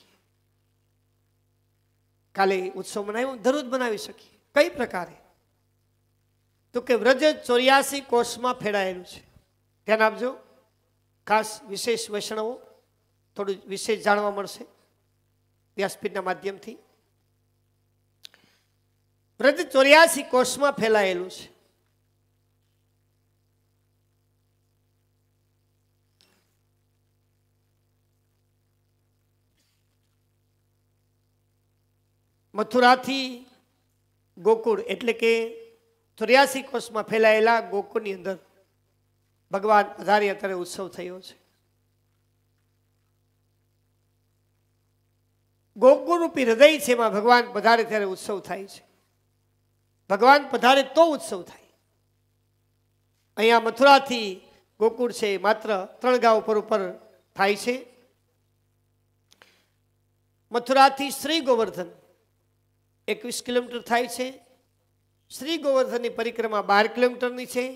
કાલે ઉત્સવ મનાવ્યો, દરરોજ બનાવી શકીએ. કઈ પ્રકારે? તો કે વ્રજ 84 કોષમાં ફેડાયેલું છે. ધ્યાન આપજો. ખાસ વિશેષ વૈષ્ણવો થોડું વિશેષ જાણવા મળશે વ્યાસપીઠના માધ્યમથી. વ્રજ 84 કોષમાં ફેલાયેલું છે. મથુરાથી ગોકુળ એટલે કે 84 કોષમાં ફેલાયેલા ગોકુળની અંદર ભગવાન પધારી અત્યારે ઉત્સવ થયો છે. ગોકુળ રૂપી હૃદય છે, એમાં ભગવાન પધારે ત્યારે ઉત્સવ થાય છે. ભગવાન પધારે તો ઉત્સવ થાય. અહીંયા મથુરાથી ગોકુળ છે માત્ર 3 ગાંવ ઉપર થાય છે. મથુરાથી શ્રી ગોવર્ધન 21 કિલોમીટર થાય છે. શ્રી ગોવર્ધનની પરિક્રમા 12 કિલોમીટરની છે.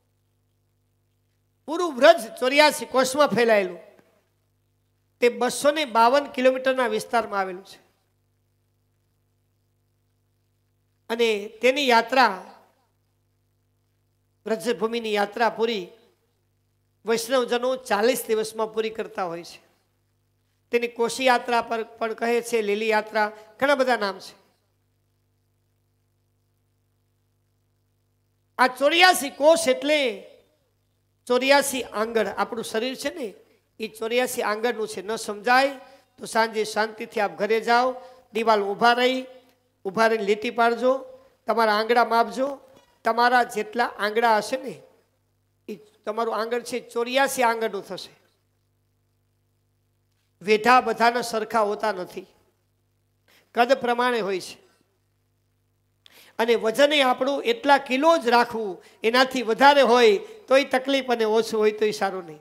પૂરું વ્રજ 84 કોષમાં ફેલાયેલું તે 252 કિલોમીટરના વિસ્તારમાં આવેલું છે. અને તેની યાત્રા, વ્રજભૂમિની યાત્રા પૂરી વૈષ્ણવજનો 40 દિવસમાં પૂરી કરતા હોય છે. તેની કોશી યાત્રા પર પણ કહે છે, લીલી યાત્રા, ઘણા બધા નામ છે. આ 84 કોષ એટલે 84 આંગળ. આપણું શરીર છે ને એ 84 આંગળનું છે. ન સમજાય તો સાંજે શાંતિથી આપ ઘરે જાઓ, દિવાલ ઊભા રહીને લીટી પાડજો, તમારા આંગળા માપજો. તમારા જેટલા આંગળા હશે ને એ તમારું આંગળ છે 84 આંગળનું થશે. વેઢા બધાના સરખા હોતા નથી, કદ પ્રમાણે હોય છે. અને વજન આપણું એટલા કિલો જ રાખવું, એનાથી વધારે હોય તોય તકલીફ અને ઓછું હોય તોય સારું નહીં.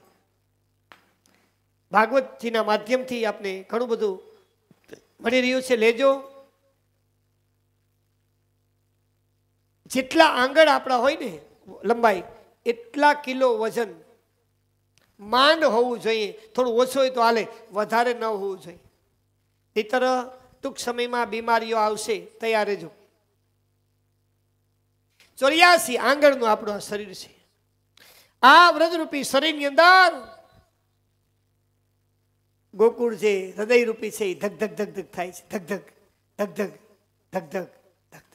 ભાગવતજીના માધ્યમથી આપને ઘણું બધું મળી રહ્યું છે, લેજો. જેટલા આંગળ આપણા હોય ને લંબાઈ, એટલા કિલો વજન માંડ હોવું જોઈએ. થોડું ઓછું હોય તો હાલે, વધારે ન હોવું જોઈએ. નહીંતર ટૂંક સમયમાં બીમારીઓ આવશે, તૈયાર રહેજો. 84 આંગળનું આપણું આ શરીર છે. આ વ્રજરૂપી શરીરની અંદર ગોકુળ જે હૃદયરૂપી છે એ ધક ધક ધક ધક થાય છે. ધક ધક ધક ધક ધક ધક ધક ધક.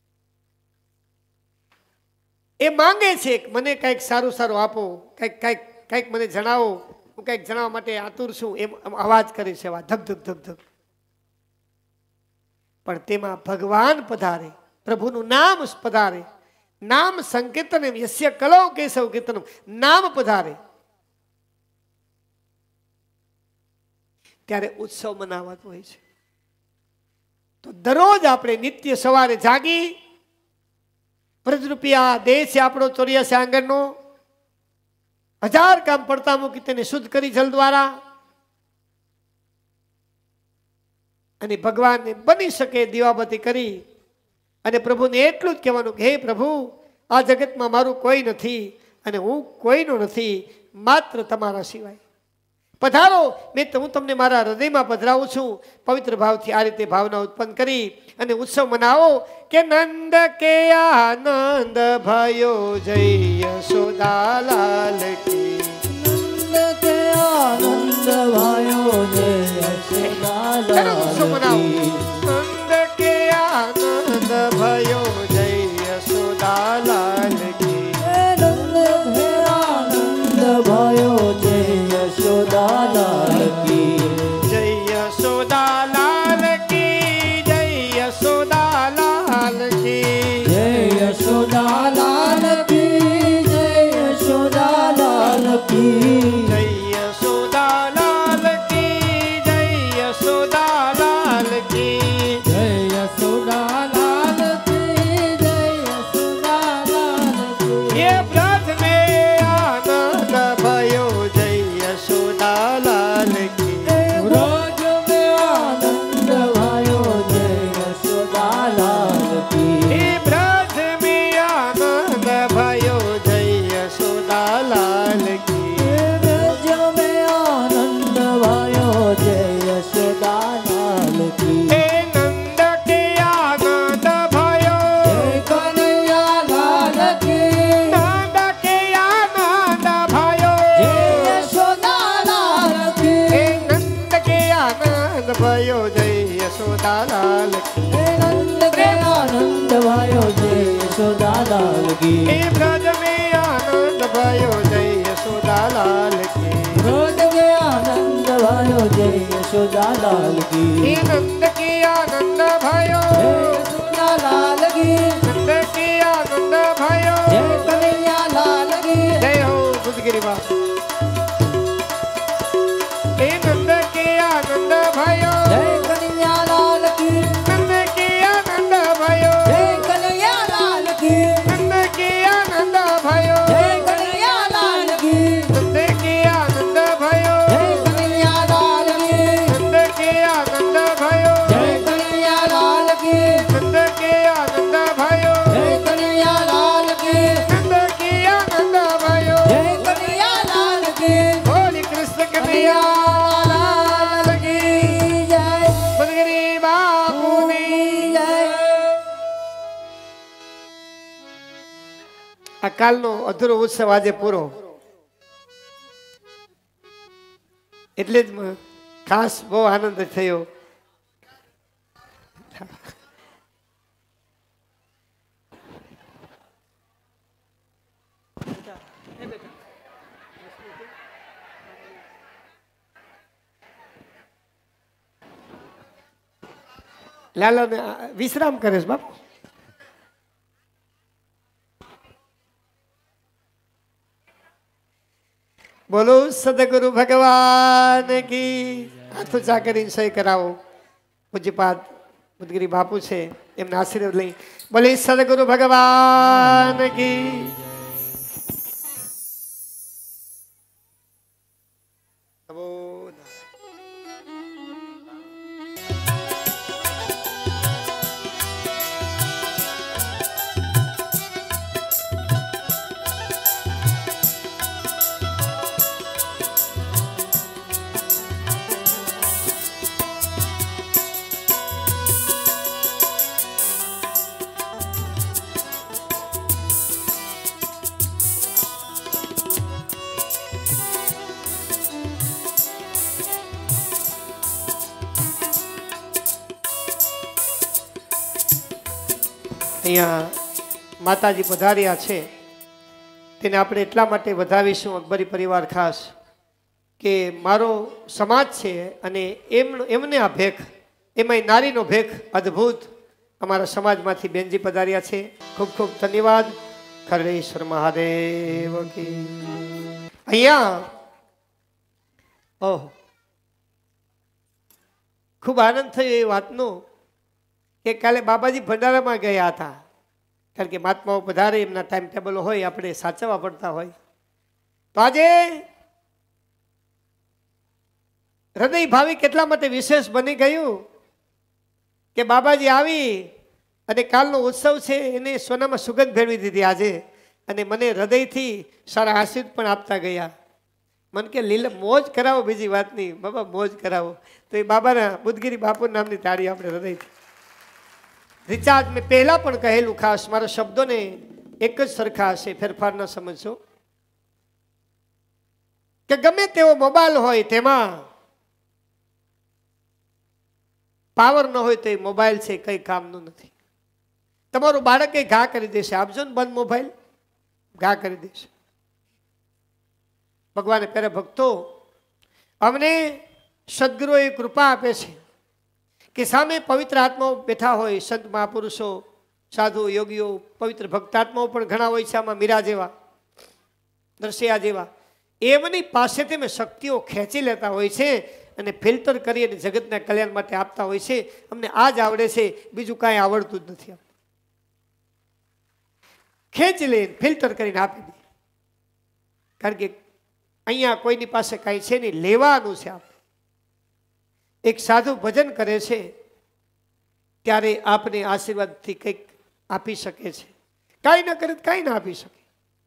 એ માંગે છે મને કંઈક સારું સારું આપો, કંઈક મને જણાવો, હું કંઈક જણાવવા માટે આતુર છું. એમ અવાજ કરે છે, ધક ધક ધક ધક. પણ તેમાં ભગવાન પધારે, પ્રભુનું નામ પધારે. નામ સંકીર્તન યસ્ય કલો કેશવ કીર્તન, નામ પધારે ત્યારે ઉત્સવ મનાવાતો હોય છે. તો દરરોજ આપણે નિત્ય સવારે જાગી, વ્રજરૂપી આ દેહ છે આપણો 84 આંગણનો, 1000 કામ પડતા મૂકી તેને શુદ્ધ કરી જલ દ્વારા, અને ભગવાનને બની શકે દીવાબત્તી કરી અને પ્રભુને એટલું જ કહેવાનું કે હે પ્રભુ, આ જગતમાં મારું કોઈ નથી અને હું કોઈનો નથી, માત્ર તમારા સિવાય. પધારો, હું તમને મારા હૃદયમાં પધરાવું છું. પવિત્ર ભાવથી આ રીતે ભાવના ઉત્પન્ન કરી અને ઉત્સવ મનાવો કે નંદ કે આનંદ ભયો જય યશોદાલાલ કી. નંદ કે આનંદ ભયો જય યશોદાલાલ કી. નંદ કે આનંદ ભયો જય યશોદાલાલ કી. નંદ કે આનંદ ભયો જય યશોદાલાલ કી. જય યશોદાલાલ કી. જય યશોદાલાલ કી. જય યશોદાલાલ કી. જય યશોદાલાલ કી. જય યશોદાલાલ કી. જય યશોદાલાલ કી. જય યશોદાલાલ કી. જય યશોદાલાલ કી. ये व्रत में आनंद भयो जय यशोदालाल की. व्रज में आनंद भयो जय यशोदालाल की. ये व्रत में आनंद भयो जय यशोदालाल की. व्रज में आनंद भयो जय यशोदालाल की. हे नंद के आनंद भयो जय कन्हैया लाल की. नंद के आनंद भयो जय यशोदालाल की. हे नंद के आनंद भयो जय यशोदालाल की. हे नंद के आनंद की हे ब्रज में आनंद भयो जय यशोदा लाल की ब्रज में आनंद भयो जय यशोदा लाल की हे नंद की आनंद भयो जय यशोदा लाल की नंद की आनंद भयो जय कन्हैया लाल की जय हो बुद्धगिरी बाबा हे नंद की आनंद भयो जय कन्हैया लाल की नंद की आनंद भयो जय कन्हैया लाल की नंद की आनंद भयो जय कन्हैया लाल की नंद की आनंद भयो जय कन्हैया लाल की नंद की आनंद भयो जय कन्हैया लाल की नंद की आनंद भयो जय कन्हैया लाल की नंद की आनंद भयो जय कन्हैया लाल की बोली कृष्ण कन्हैया लाल की जय बुद्धगिरी बापू की जय આ કાલનો અધૂરો ઉત્સવ આજે પૂરો એટલે જ ખાસ બહુ આનંદ થયો લાલા વિશ્રામ કરે છે બાપુ બોલો સદગુરુ ભગવાન કી હાથ ઊંચા કરીને સહી કરાવો પૂજ્યપાદ બુદ્ધગીરી બાપુ છે એમના આશીર્વાદ લઈ બોલે સદગુરુ ભગવાન કી અહીંયા માતાજી પધાર્યા છે તેને આપણે એટલા માટે વધાવીશું અકબરી પરિવાર ખાસ કે મારો સમાજ છે અને એમને આ ભેખ એમાંય નારીનો ભેખ અદ્ભુત અમારા સમાજમાંથી બેનજી પધાર્યા છે ખૂબ ખૂબ ધન્યવાદ ખરડેશ્વર મહાદેવ કી અહીંયા ઓહો ખૂબ આનંદ થયો એ વાતનો કે કાલે બાબાજી ભંડારામાં ગયા હતા કારણ કે મહાત્માઓ પધારે એમના ટાઈમ ટેબલ હોય આપણે સાચવવા પડતા હોય તો આજે હૃદય ભાવિક એટલા માટે વિશેષ બની ગયું કે બાબાજી આવી અને કાલનો ઉત્સવ છે એને સોનામાં સુગંધ ભેળવી દીધી આજે અને મને હૃદયથી સારા આશીર્વાદ પણ આપતા ગયા મને કે લીલા મોજ કરાવો બીજી વાત નહીં બાબા મોજ કરાવો તો એ બાબાના બુદ્ધગીરી બાપુ નામની તાળી આપણે હૃદયથી રિચાર્જ મેં પહેલાં પણ કહેલું ખાસ મારા શબ્દોને એક જ સરખા હશે ફેરફાર ન સમજશો કે ગમે તેવો મોબાઈલ હોય તેમાં પાવર ન હોય તો એ મોબાઈલ છે કંઈ કામનું નથી તમારું બાળક એ ઘા કરી દેશે આપજો ને બંધ મોબાઈલ ઘા કરી દેશે ભગવાને પહેરે ભક્તો અમને સદગુરુએ કૃપા આપે છે કે સામે પવિત્ર આત્માઓ બેઠા હોય સંત મહાપુરુષો સાધુ યોગીઓ પવિત્ર ભક્તાત્માઓ પણ ઘણા હોય છે આમાં મીરા જેવા નરસિંહા જેવા એમની પાસેથી મેં શક્તિઓ ખેંચી લેતા હોય છે અને ફિલ્ટર કરી અને જગતના કલ્યાણ માટે આપતા હોય છે અમને આ જ આવડે છે બીજું કાંઈ આવડતું જ નથી ખેંચી લઈને ફિલ્ટર કરીને આપી દે કારણ કે અહીંયા કોઈની પાસે કાંઈ છે નહીં લેવાનું છે આપણે એક સાધુ ભજન કરે છે ત્યારે આપને આશીર્વાદથી કંઈક આપી શકે છે કાંઈ ન કરે કાંઈ ના આપી શકે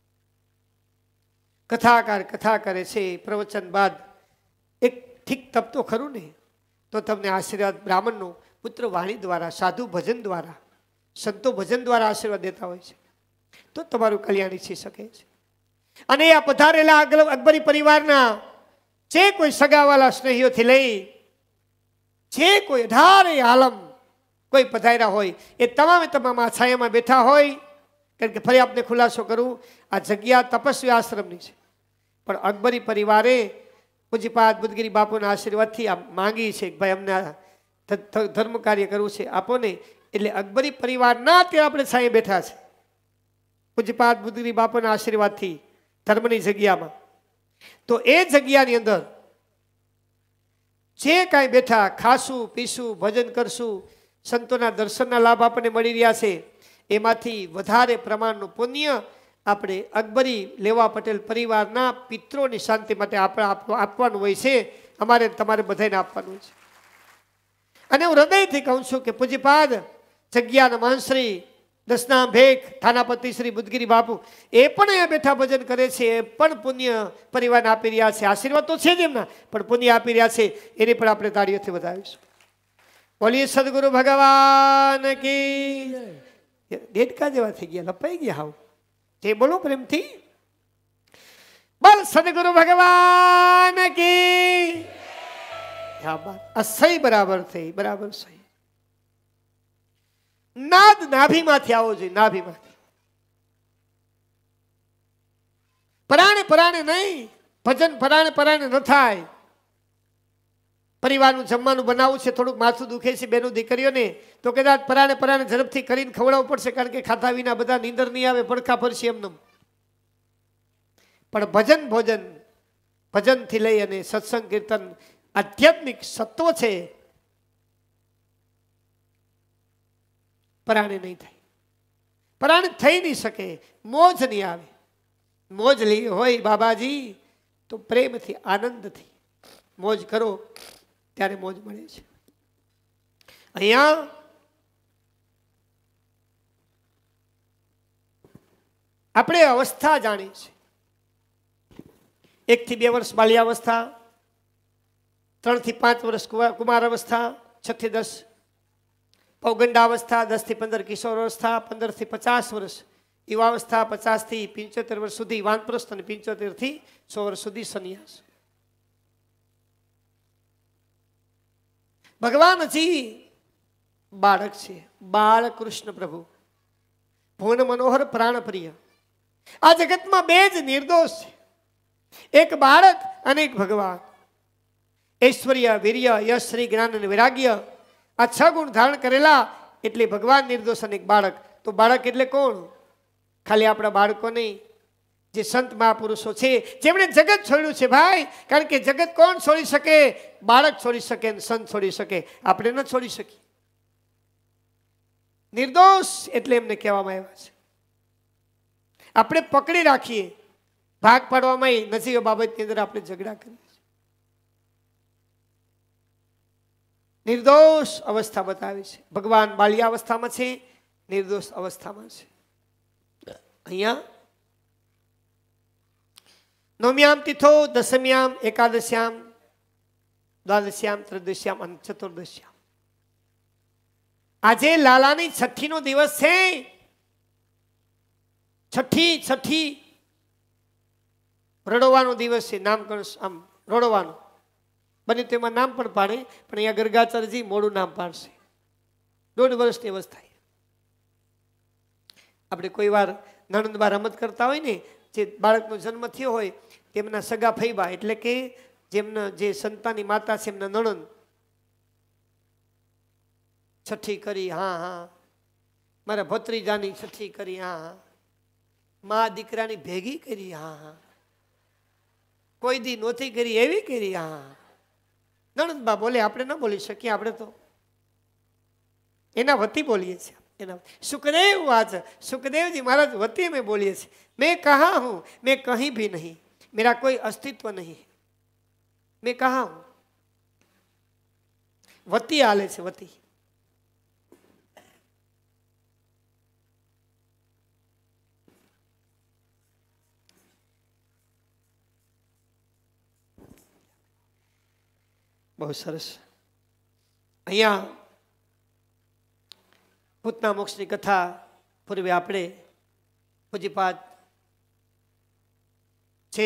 કથાકાર કથા કરે છે પ્રવચન બાદ એક ઠીક તપ તો ખરું ને તો તમને આશીર્વાદ બ્રાહ્મણનો પુત્ર વાણી દ્વારા સાધુ ભજન દ્વારા સંતો ભજન દ્વારા આશીર્વાદ દેતા હોય છે તો તમારું કલ્યાણ ઈચ્છી શકે છે અને આ પધારેલા અકબરી પરિવારના જે કોઈ સગાવાલા સ્નેહીઓથી લઈ જે કોઈ 18 આલમ કોઈ પધાર્યા હોય એ તમામે તમામ આ છાયામાં બેઠા હોય કારણ કે ફરી આપને ખુલાસો કરું, આ જગ્યા તપસ્વી આશ્રમની છે, પણ અકબરી પરિવારે પૂજ્યપાદ બુદ્ધગીરી બાપુના આશીર્વાદથી આ માંગી છે કે ભાઈ અમને ધર્મ કાર્ય કરવું છે, આપો ને. એટલે અકબરી પરિવારના ત્યાં આપણે સાંઈ બેઠા છે પૂજ્યપાદ બુદ્ધગીરી બાપુના આશીર્વાદથી ધર્મની જગ્યામાં. તો એ જગ્યાની અંદર જે કાંઈ બેઠા ખાશું પીશું ભજન કરશું, સંતોના દર્શનના લાભ આપણને મળી રહ્યા છે, એમાંથી વધારે પ્રમાણનું પુણ્ય આપણે અકબરી લેવા પટેલ પરિવારના પિત્રોની શાંતિ માટે આપણે આપવાનું હોય છે. અમારે તમારે બધાને આપવાનું હોય છે. અને હું હૃદયથી કહું છું કે પૂજ્યપાદ જગ્યાના મહંશ્રી દસનામ ભેખ થાનાપતિ શ્રી બુદ્ધગીરી બાપુ એ પણ અહીંયા બેઠા ભજન કરે છે, એ પણ પુણ્ય પરિવારને આપી રહ્યા છે. આશીર્વાદ તો છે જ એમના, પણ પુણ્ય આપી રહ્યા છે, એને પણ આપણે તાળીઓથી વધાવીશું. બોલીએ સદગુરુ ભગવાન કી. દેડકા જેવા થઈ ગયા, લપાઈ ગયા. હાવ જે બોલો પ્રેમથી, બોલ સદગુરુ ભગવાન કી. આ સહી બરાબર થઈ, બરાબર સહી. નાદ નાભીમાંથી આવો જોઈએ, નાભીમાંથી. પરાણે પરાણે નહીં, ભજન પરાણે પરાણે ન થાય. પરિવારનું જમવાનું બનાવવું છે, થોડુંક માથું દુખે છે બેનું દીકરીઓને, તો કદાચ પરાણે પરાણે ઝડપથી કરીને ખવડાવવું પડશે, કારણ કે ખાધા વિના બધા નીંદર નહીં આવે, પડખા ફરશે એમને. પણ ભજન ભોજન ભજનથી લઈ અને સત્સંગ કીર્તન આધ્યાત્મિક સત્વ છે, પરાણે નહીં થાય. પરાણે થઈ નહીં શકે, મોજ નહીં આવે. મોજ લઈ હોય બાબાજી તો પ્રેમથી આનંદથી મોજ કરો, ત્યારે મોજ મળે છે. અહીંયા આપણે અવસ્થા જાણી છે. 1 થી 2 વર્ષ બાલ્યાવસ્થા, 3 થી 5 વર્ષ કુમાર અવસ્થા, 6 થી 10 પૌગંડાવસ્થા, 10 થી 15 કિશોર અવસ્થા, 15 થી 50 વર્ષ યુવાવસ્થા, 50 થી 75 વર્ષ સુધી વાનપ્રસ્થ અને 75 થી 100 વર્ષ સુધી સંન્યાસ. ભગવાન હજી બાળક છે, બાળ કૃષ્ણ પ્રભુ ભુવન મનોહર પ્રાણ પ્રિય. આ જગતમાં બે જ નિર્દોષ છે, એક બાળક અને એક ભગવાન. ઐશ્વર્ય, વીર્ય, યશ, શ્રી, જ્ઞાન અને વૈરાગ્ય, આ 6 ગુણ ધારણ કરેલા એટલે ભગવાન નિર્દોષ અને એક બાળક. તો બાળક એટલે કોણ? ખાલી આપણા બાળકો નહીં, જે સંત મહાપુરુષો છે જેમણે જગત છોડ્યું છે ભાઈ. કારણ કે જગત કોણ છોડી શકે? બાળક છોડી શકે અને સંત છોડી શકે, આપણે ન છોડી શકીએ. નિર્દોષ એટલે એમને કહેવામાં આવ્યા છે. આપણે પકડી રાખીએ, ભાગ પાડવામાં નજીવ બાબતની અંદર આપણે ઝઘડા કરીએ. નિર્દોષ અવસ્થા બતાવી છે. ભગવાન બાલ્યા અવસ્થામાં છે, નિર્દોષ અવસ્થામાં છે. અહીંયા નવમ્યામ તિથો, દશમ્યામ, એકાદશ્યામ, દ્વાદશ્યામ, ત્રયોદશ્યામ અને ચતુર્દશ્યામ. આજે લાલાની છઠ્ઠી નો દિવસ છે. છઠ્ઠી રડવાનો દિવસ છે. નામકરણ આમ રડવાનો બને તેમાં નામ પણ પાડે, પણ અહીંયા ગરગાચાર્યજી મોડું નામ પાડશે. 1.5 વર્ષની અવસ્થા. આપણે કોઈ વાર નણંદબા રમત કરતા હોય ને, જે બાળકનો જન્મ થયો હોય તેમના સગા ફૈબા, એટલે કે જેમના જે સંતાનની માતા છે એમના નણંદ, છઠ્ઠી કરી, હા હા, મારા ભત્રીજાની છઠ્ઠી કરી, હા હા, મા દીકરાની ભેગી કરી, હા હા, કોઈ દી નહોતી કરી એવી કરી, હા. નણંદબા બોલે, આપણે ન બોલી શકીએ, આપણે તો એના વતી બોલીએ છીએ. એના સુખદેવ વાચ, સુखदेव जी महाराज वती में बोलिए थे, मैं कहाँ हूँ, मैं कहीं भी नहीं, मेरा कोई अस्तित्व नहीं, मैं कहाँ हूँ. वती हाले से वती. બહુ સરસ. અહીંયા ભૂતના મોક્ષની કથા પૂર્વે આપણે પૂજ્યપાદ જે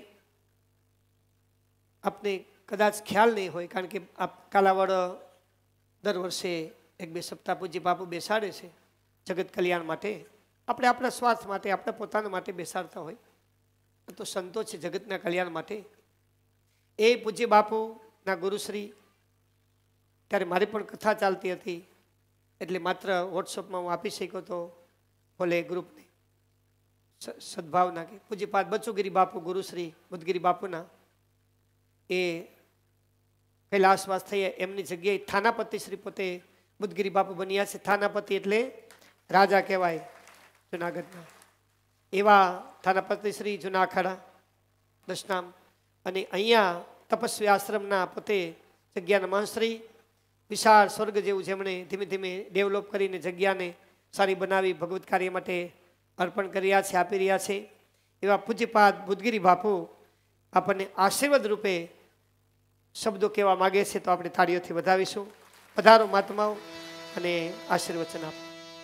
આપને કદાચ ખ્યાલ નહીં હોય, કારણ કે આપ કાલાવડ દર વર્ષે 1-2 સપ્તાહ પૂજ્ય બાપુ બેસાડે છે જગત કલ્યાણ માટે. આપણે આપણા સ્વાર્થ માટે, આપણા પોતાના માટે બેસાડતા હોય, તો સંતો છે જગતના કલ્યાણ માટે. એ પૂજ્ય બાપુના ગુરુશ્રી, ત્યારે મારી પણ કથા ચાલતી હતી, એટલે માત્ર વોટ્સઅપમાં હું આપી શક્યો તો ભલે ગ્રુપને સદભાવના કે પૂજ્યપાદ બચુગીરી બાપુ ગુરુશ્રી બુદ્ધગીરી બાપુના એ કૈલાસવાસ થઈ, એમની જગ્યાએ થાનાપતિ શ્રી પોતે બુદ્ધગીરી બાપુ બન્યા છે. થાનાપતિ એટલે રાજા કહેવાય જુનાગઢના. એવા થાનાપતિ શ્રી જૂના અખાડા દશનામ, અને અહીંયા તપસ્વી આશ્રમના પોતે જગ્યાના મહાશ્રી, વિશાળ સ્વર્ગ જેવું જેમણે ધીમે ધીમે ડેવલપ કરીને જગ્યાને સારી બનાવી ભગવત કાર્ય માટે અર્પણ કર્યા છે, આપી રહ્યા છે. એવા પૂજ્યપાદ બુદ્ધગીરી બાપુ આપણને આશીર્વાદ રૂપે શબ્દો કહેવા માગે છે, તો આપણે તાળીઓથી વધાવીશું. પધારો મહાત્માઓ અને આશીર્વચન આપો.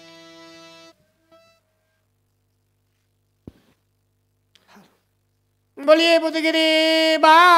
બોલીએ બુદ્ધગીરી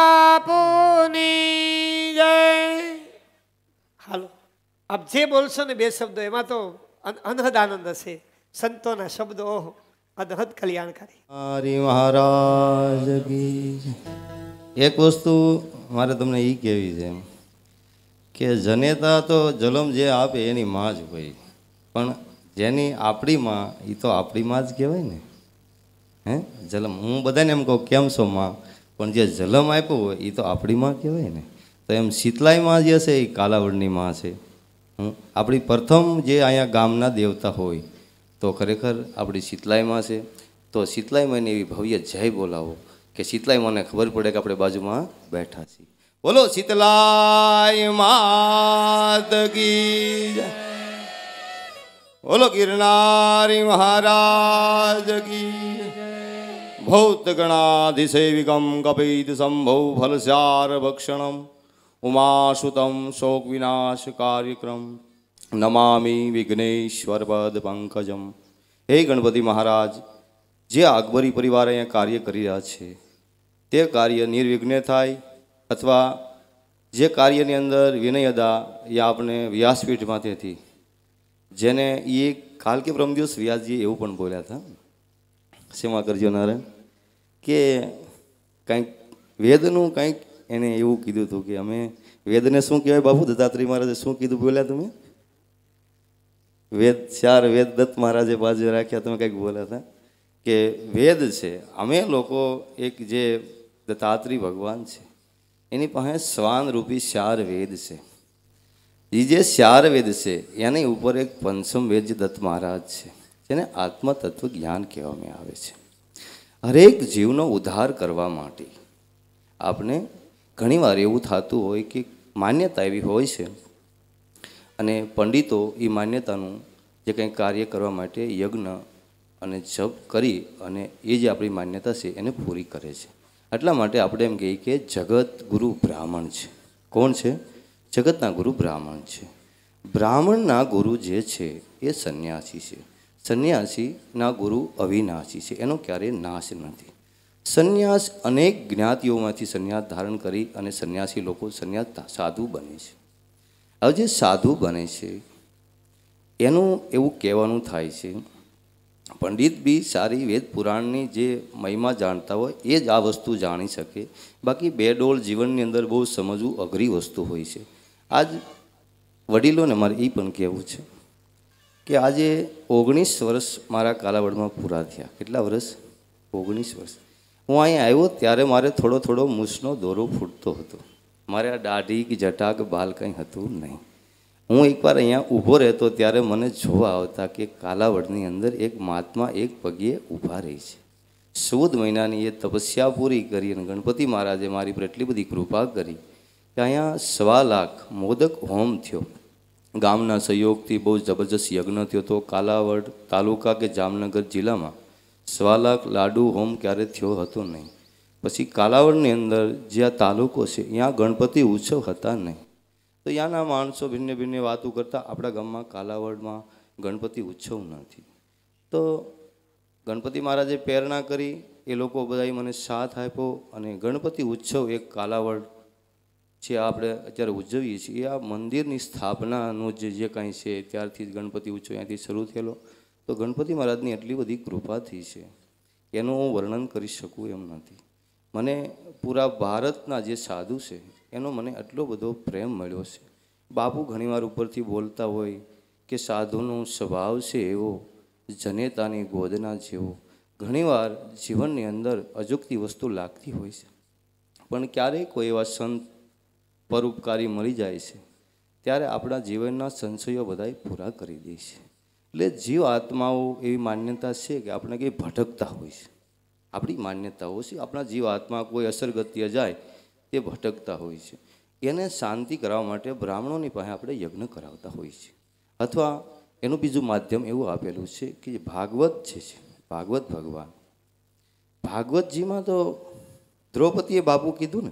બાપુની જય. હાલો, આપ જે બોલશો ને બે શબ્દો, એમાં તો અનહદ આનંદ હશે. સંતોના શબ્દો ઓહો અનહદ કલ્યાણકારી. હરી મહારાજ કી જય. એક વસ્તુ મારે તમને એ કહેવી છે કે જનેતા તો જલમ જે આપે એની માં જ હોય, પણ જેની આપણી માં એ તો આપણી માં જ કહેવાય ને. હે જલમ, હું બધાને એમ કહું કેમ છો માં, પણ જે જલમ આપ્યો હોય એ તો આપણી માં કહેવાય ને. તો એમ શીતલાઈ માં જે છે એ કાલાવડની માં છે. આપણી પ્રથમ જે અહીંયા ગામના દેવતા હોય તો ખરેખર આપણી શીતલાઈ માં છે. તો શીતલાઈ માની એવી ભવ્ય જય બોલાવો કે શીતલાઈ મને ખબર પડે કે આપણે બાજુમાં બેઠા છીએ. બોલો શીતલાઈ માત કી જય. બોલો ગિરનારી મહારાજ કી જય. ભૌત ગણાધિસેવિકમ કપિત સંભવ ફલસ્યાર ભક્ષણમ ઉમાસુતમ શોક વિનાશ કાર્યક્રમ નમામિ વિઘ્નેશ્વર પદ પંકજમ. હે ગણપતિ મહારાજ, જે અકબરી પરિવાર અહીંયા કાર્ય કરી રહ્યા છે તે કાર્ય નિર્વિઘ્ને થાય, અથવા જે કાર્યની અંદર વિનય અદા એ આપણે વ્યાસપીઠમાંથી હતી, જેને એ કાલ કે પ્રમ દિવસ વ્યાસજી એવું પણ બોલ્યા હતા, ક્ષમા કરજો નારાયણ, કે કંઈક વેદનું કંઈક એને એવું કીધું હતું કે અમે વેદને શું કહેવાય બાપુ દત્તાત્રેય મહારાજે શું કીધું બોલ્યા તમે? વેદ ચાર વેદ દત્ત મહારાજે બાજુ રાખ્યા, તમે કંઈક બોલ્યા હતા કે વેદ છે, અમે લોકો એક જે દત્તાત્રેય ભગવાન છે એની પાસે શ્વાન રૂપી ચાર વેદ છે. એ જે ચાર વેદ છે એની ઉપર એક પંચમ વેદ જે દત્ત મહારાજ છે, જેને આત્મતત્વ જ્ઞાન કહેવામાં આવે છે. હરેક જીવનો ઉદ્ધાર કરવા માટે આપણે ઘણીવાર એવું થતું હોય કે માન્યતા એવી હોય છે, અને પંડિતો એ માન્યતાનું જે કંઈ કાર્ય કરવા માટે યજ્ઞ અને જપ કરી અને એ જે આપણી માન્યતા છે એને પૂરી કરે છે. એટલા માટે આપણે એમ કહીએ કે જગત ગુરુ બ્રાહ્મણ છે. કોણ છે? જગતના ગુરુ બ્રાહ્મણ છે. બ્રાહ્મણના ગુરુ જે છે એ સંન્યાસી છે. સંન્યાસીના ગુરુ અવિનાશી છે, એનો ક્યારેય નાશ નથી. સંન્યાસ અનેક જ્ઞાતિઓમાંથી સંન્યાસ ધારણ કરી અને સંન્યાસી લોકો સંન્યાસ સાધુ બને છે. હવે જે સાધુ બને છે એનું એવું કહેવાનું થાય છે, પંડિત બી સારી વેદ પુરાણની જે મહિમા જાણતા હોય એ જ આ વસ્તુ જાણી શકે, બાકી બે ડોળ જીવનની અંદર બહુ સમજવું અઘરી વસ્તુ હોય છે. આજ વડીલોને મારે એ પણ કહેવું છે કે આજે 19 વર્ષ મારા કાલાવડમાં પૂરા થયા. કેટલા વર્ષ? 19 વર્ષ. હું અહીંયા આવ્યો ત્યારે મારે થોડો થોડો મૂછનો દોરો ફૂટતો હતો. મારે આ દાઢી કે જટા કે બાલ કંઈ હતું નહીં. હું એકવાર અહીંયા ઊભો રહેતો ત્યારે મને જોવા આવતા કે કાલાવડની અંદર એક મહાત્મા એક પગે ઊભા રહી છે. સુદ મહિનાની એ તપસ્યા પૂરી કરી અને ગણપતિ મહારાજે મારી પર એટલી બધી કૃપા કરી કે અહીંયા 1.25 લાખ મોદક હોમ થયો. ગામના સહયોગથી બહુ જબરજસ્ત યજ્ઞ થયો હતો. કાલાવડ તાલુકા કે જામનગર જિલ્લામાં 1.25 લાખ લાડુ હોમ ક્યારે થયો હતો નહીં. પછી કાલાવડની અંદર જે આ તાલુકો છે ત્યાં ગણપતિ ઉત્સવ હતા નહીં, તો ત્યાંના માણસો ભિન્ન ભિન્ન વાતો કરતા આપણા ગામમાં કાલાવડમાં ગણપતિ ઉત્સવ નથી. તો ગણપતિ મહારાજે પ્રેરણા કરી, એ લોકો બધાએ મને સાથ આપ્યો અને ગણપતિ ઉત્સવ એક કાલાવડ જે આપણે અત્યારે ઉજવીએ છીએ, આ મંદિરની સ્થાપનાનું જે કાંઈ છે ત્યારથી જ ગણપતિ ઉત્સવ ત્યાંથી શરૂ થયેલો. તો ગણપતિ મહારાજની એટલી બધી કૃપા થઈ છે એનું હું વર્ણન કરી શકું એમ નથી. મને પૂરા ભારતના જે સાધુ છે એનો મને એટલો બધો પ્રેમ મળ્યો છે. બાપુ ઘણીવાર ઉપરથી બોલતા હોય કે સાધુનો સ્વભાવ છે એવો જનેતાની ગોદના જેવો. ઘણીવાર જીવનની અંદર અજુકતી વસ્તુ લાગતી હોય છે, પણ ક્યારેય કોઈ એવા સંત પરોપકારી મળી જાય છે ત્યારે આપણા જીવનના સંશયો બધાય પૂરા કરી દે છે. એટલે જીવ આત્માઓ એવી માન્યતા છે કે આપણે કંઈ ભટકતા હોય છે. આપણી માન્યતાઓ છે આપણા જીવ આત્મા કોઈ અસરગતિએ જાય તે ભટકતા હોય છે. એને શાંતિ કરાવવા માટે બ્રાહ્મણોની પાસે આપણે યજ્ઞ કરાવતા હોઈએ છીએ. અથવા એનું બીજું માધ્યમ એવું આપેલું છે કે ભાગવત છે ભાગવત ભગવાન. ભાગવતજીમાં તો દ્રૌપદીએ બાપુ કીધું ને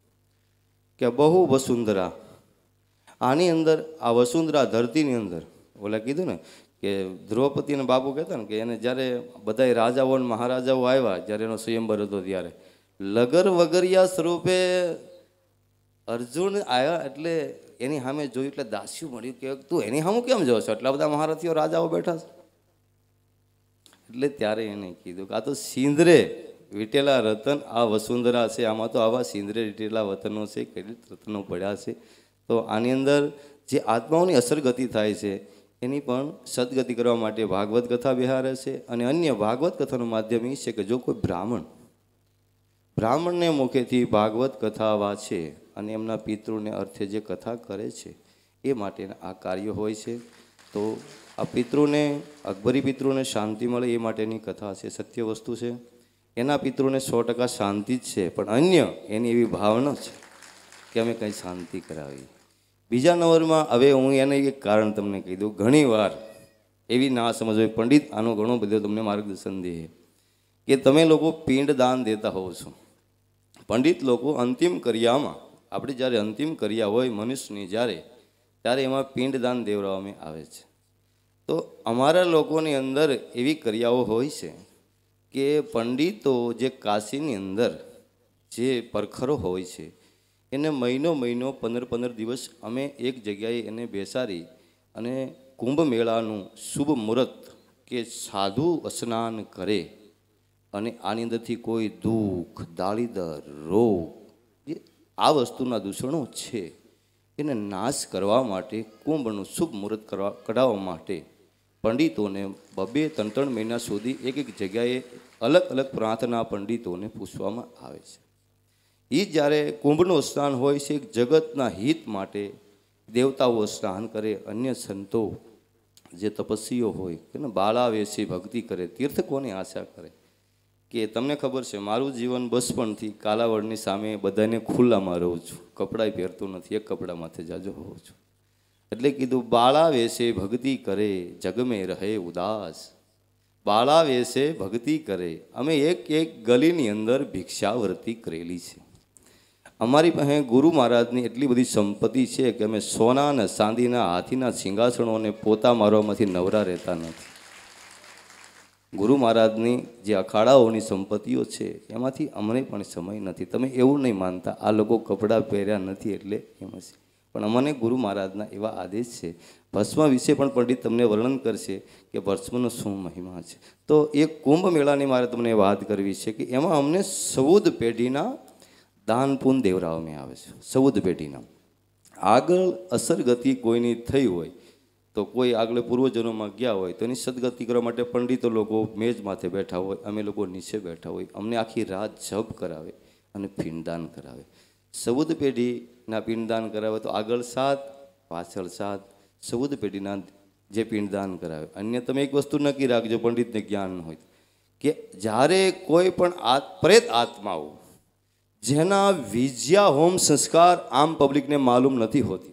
કે બહુ વસુંધરા, આની અંદર આ વસુંધરા ધરતીની અંદર ઓલા કીધું ને કે દ્રૌપદીને બાપુ કહેતા ને કે એને જ્યારે બધા રાજાઓ અને મહારાજાઓ આવ્યા, જ્યારે એનો સ્વયંવર હતો ત્યારે લગર વગરિયા સ્વરૂપે અર્જુન આવ્યા. એટલે એની સામે જોયું એટલે દાસ્યું મળ્યું કે તું એની સામે કેમ જોવો છો, એટલા બધા મહારથીઓ રાજાઓ બેઠા છે. એટલે ત્યારે એને કીધું કે આ તો સિંદરે વીટેલા રતન આ વસુંધરા છે, આમાં તો આવા સિંદરે વીટેલા વતનો છે, કેટલી રતનો પડ્યા છે. તો આની અંદર જે આત્માઓની અસરગતિ થાય છે એની પણ સદગતિ કરવા માટે ભાગવત કથા બિહારે છે. અને અન્ય ભાગવત કથાનું માધ્યમ એ છે કે જો કોઈ બ્રાહ્મણને મુખેથી ભાગવત કથા વાંચે અને એમના પિતૃને અર્થે જે કથા કરે છે એ માટેના આ કાર્ય હોય છે. તો આ પિતૃને અકબરી પિતૃને શાંતિ મળે એ માટેની કથા છે, સત્ય વસ્તુ છે. એના પિતૃને 100% શાંતિ જ છે, પણ અન્ય એની એવી ભાવના છે કે અમે કંઈ શાંતિ કરાવી. બીજા નંબરમાં હવે હું એને એક કારણ તમને કહી દઉં. ઘણીવાર એવી ના સમજ હોય, પંડિત આનો ઘણો બધો તમને માર્ગદર્શન દે કે તમે લોકો પિંડ દાન દેતા હોવ છો. પંડિત લોકો અંતિમ ક્રિયામાં, આપણે જ્યારે અંતિમ ક્રિયા હોય મનુષ્યની ત્યારે એમાં પિંડદાન દેવડાવવામાં આવે છે. તો અમારા લોકોની અંદર એવી ક્રિયાઓ હોય છે કે પંડિતો જે કાશીની અંદર જે પરખરો હોય છે એને મહિનો 15 દિવસ અમે એક જગ્યાએ એને બેસાડી અને કુંભ મેળાનું શુભ મુહૂર્ત કે સાધુ સ્નાન કરે અને આની અંદરથી કોઈ દુઃખ, દાળીદર, રોગ, જે આ વસ્તુના દૂષણો છે એને નાશ કરવા માટે કુંભનું શુભ મુહૂર્ત કઢાવવા માટે પંડિતોને 2-3 મહિના સુધી એક જગ્યાએ અલગ અલગ પ્રાંતના પંડિતોને પૂછવામાં આવે છે. એ જ્યારે કુંભનું સ્નાન હોય છે જગતના હિત માટે દેવતાઓ સ્નાન કરે, અન્ય સંતો જે તપસ્વીઓ હોય કે બાળાવેશી ભક્તિ કરે, તીર્થ કોની આશા કરે. કે તમને ખબર છે મારું જીવન બચપણથી કાલાવડની સામે બધાને ખુલ્લામાં રહું છું, કપડાં પહેરતું નથી, એક કપડામાંથી જાજો હોઉં છું. એટલે કીધું બાળા વેશે ભક્તિ કરે જગમે રહે ઉદાસ. બાળા વેશે ભક્તિ કરે. અમે એક ગલીની અંદર ભિક્ષાવૃત્તિ કરેલી છે. અમારી પાસે ગુરુ મહારાજની એટલી બધી સંપત્તિ છે કે અમે સોના અને ચાંદીના હાથીના સિંહાસનોને પોતા મારવામાંથી નવરા રહેતા નથી. ગુરુ મહારાજની જે અખાડાઓની સંપત્તિઓ છે એમાંથી અમને પણ સમય નથી. તમે એવું નહીં માનતા આ લોકો કપડાં પહેર્યા નથી એટલે એમ છે, પણ અમને ગુરુ મહારાજના એવા આદેશ છે. ભસ્મ વિશે પણ પંડિત તમને વર્ણન કરશે કે ભસ્મનો શું મહિમા છે. તો એ કુંભ મેળાની મારે તમને વાત કરવી છે કે એમાં અમને 14 પેઢીના દાન પુન દેવરાવવામાં આવે છે. 14 પેઢીના આગળ અસરગતિ કોઈની થઈ હોય તો કોઈ આગળ પૂર્વજન્મમાં ગયા હોય તો એની સદગતિ કરવા માટે પંડિતો લોકો મેજ માથે બેઠા હોય, અમે લોકો નીચે બેઠા હોય, અમને આખી રાત જપ કરાવે અને પિંડદાન કરાવે. 14 પેઢીના પિંડદાન કરાવે તો આગળ 7, પાછળ 7, 14 પેઢીના જે પિંડદાન કરાવે. અન્ય તમે એક વસ્તુ નક્કી રાખજો, પંડિતને જ્ઞાન હોય કે જ્યારે કોઈ પણ પ્રેત આત્માઓ જેના વિજ્યા હોમ સંસ્કાર આમ પબ્લિકને માલુમ નથી હોતી,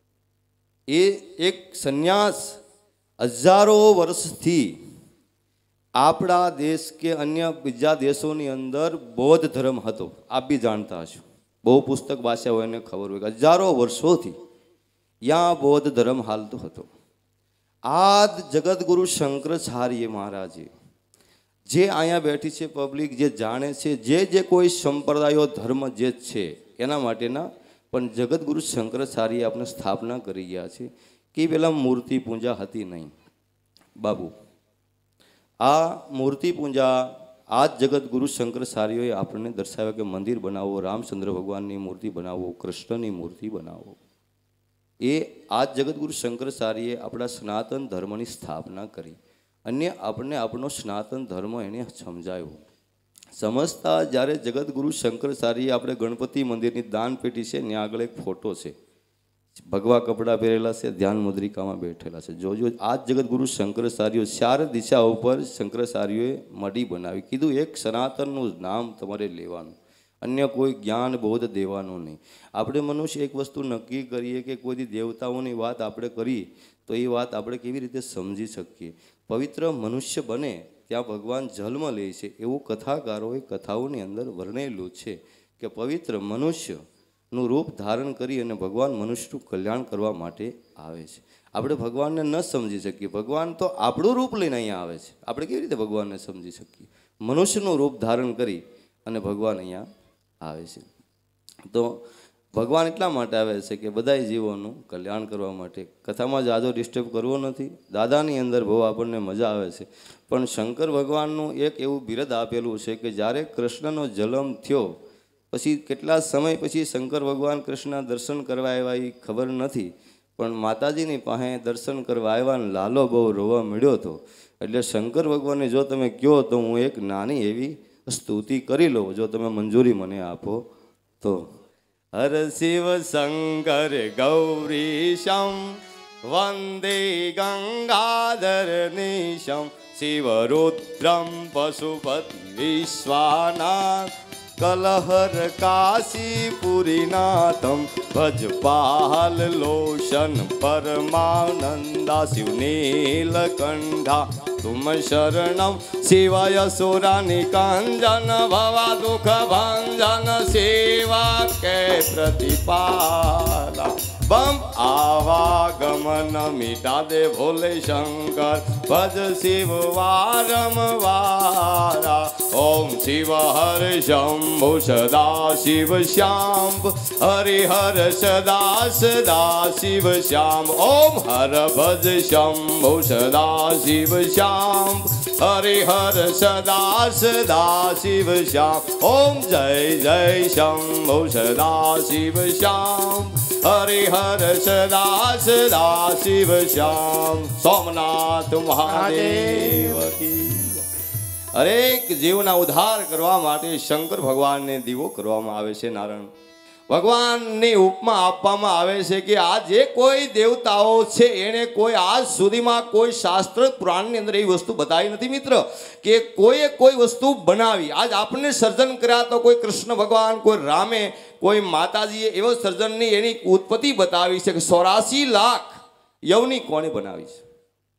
એ એક સંન્યાસ હજારો વર્ષથી આપણા દેશ કે અન્ય બીજા દેશોની અંદર બૌદ્ધ ધર્મ હતો. આપ બી જાણતા હશો, બહુ પુસ્તક વાંચ્યા હોય એને ખબર હોય કે હજારો વર્ષોથી ત્યાં બૌદ્ધ ધર્મ હાલતો હતો. આદ જગતગુરુ શંકરાચાર્ય મહારાજે જે અહીંયા બેઠી છે પબ્લિક જે જાણે છે, જે કોઈ સંપ્રદાયો ધર્મ જે છે એના માટેના પણ જગતગુરુ શંકરાચાર્ય આપણે સ્થાપના કરી ગયા છે કે પહેલાં મૂર્તિ પૂજા હતી નહીં. બાબુ આ મૂર્તિ પૂજા આ જ જગતગુરુ શંકરાચાર્યોએ આપણને દર્શાવ્યો કે મંદિર બનાવો, રામચંદ્ર ભગવાનની મૂર્તિ બનાવો, કૃષ્ણની મૂર્તિ બનાવો. એ આ જ જગતગુરુ શંકરાચાર્યએ આપણા સનાતન ધર્મની સ્થાપના કરી. અને આપણને આપણો સનાતન ધર્મ એને સમજાયો. સમજતા જ્યારે જગતગુરુ શંકરાચાર્યએ આપણે ગણપતિ મંદિરની દાન પેટી છે, ત્યાં આગળ એક ફોટો છે, ભગવા કપડાં પહેરેલા છે, ધ્યાન મુદ્રિકામાં બેઠેલા છે. જોજો આ જ જગતગુરુ શંકરાચાર્યો 4 દિશા ઉપર શંકરાચાર્યોએ મઢી બનાવી. કીધું એક સનાતનનું નામ તમારે લેવાનું, અન્ય કોઈ જ્ઞાન બોધ દેવાનું નહીં. આપણે મનુષ્ય એક વસ્તુ નક્કી કરીએ કે કોઈ દેવતાઓની વાત આપણે કરીએ તો એ વાત આપણે કેવી રીતે સમજી શકીએ. પવિત્ર મનુષ્ય બને ત્યાં ભગવાન જન્મ લે છે એવું કથાકારોએ કથાઓની અંદર વર્ણવેલું છે કે પવિત્ર મનુષ્યનું રૂપ ધારણ કરી અને ભગવાન મનુષ્યનું કલ્યાણ કરવા માટે આવે છે. આપણે ભગવાનને ન સમજી શકીએ. ભગવાન તો આપણું રૂપ લઈને અહીંયા આવે છે. આપણે કેવી રીતે ભગવાનને સમજી શકીએ? મનુષ્યનું રૂપ ધારણ કરી અને ભગવાન અહીંયા આવે છે. તો ભગવાન એટલા માટે આવે છે કે બધાય જીવોનું કલ્યાણ કરવા માટે. કથામાં જાજો ડિસ્ટર્બ કરવો નથી. દાદાની અંદર બહુ આપણને મજા આવે છે. પણ શંકર ભગવાનનું એક એવું બિરદ આપેલું છે કે જ્યારે કૃષ્ણનો જન્મ થયો પછી કેટલા સમય પછી શંકર ભગવાન કૃષ્ણના દર્શન કરવા આવ્યા એ ખબર નથી, પણ માતાજીની પાસે દર્શન કરવા આવ્યા ને લાલો બહુ રોવા મળ્યો હતો. એટલે શંકર ભગવાનને જો તમે કહો તો હું એક નાની એવી સ્તુતિ કરી લઉં, જો તમે મંજૂરી મને આપો તો. હર શિવ શંકર ગૌરીશમ વંદે ગંગાધર નિશમ શિવરુદ્રમ પશુપતિ વિશ્વાનાથ કલહર કાશીપુરીનાથમ ભજપાલ લોશન પરમાનંદા શિવનીલકંઠા તુમ શરણમ શિવાય સુરાની કાંજન ભવા દુઃખ ભંજન સેવા કે પ્રતિપાલા બમ આવાગમન મીટા દે ભોલે શંકર ભજ શિવ વારંવારા ઓમ શિવ હર શંભુ સદા શિવ શ્યામ હરિહર સદા સદા શિવ શ્યામ ઓમ હર ભજ શંભુ સદા શિવ શ્યામ હરિહર સદા સદા શિવ શ્યામ ઓમ જય જય શંભુ સદા શિવ શ્યામ હરિહર સદા સદા શિવ શ્યામ. સોમનાથ મહાદેવ કી. હરેક જીવના ઉદ્ધાર કરવા માટે શંકર ભગવાનને દીવો કરવામાં આવે છે. નારાયણ ભગવાનની ઉપમા આપવામાં આવે છે કે આ જે કોઈ દેવતાઓ છે એને કોઈ આજ સુધીમાં કોઈ શાસ્ત્ર પુરાણની અંદર એવી વસ્તુ બતાવી નથી મિત્ર કે કોઈએ કોઈ વસ્તુ બનાવી. આજ આપણને સર્જન કર્યા તો કોઈ કૃષ્ણ ભગવાન, કોઈ રામે, કોઈ માતાજીએ એવો સર્જનની એની ઉત્પત્તિ બતાવી છે કે 84 લાખ યવની કોણે બનાવી છે?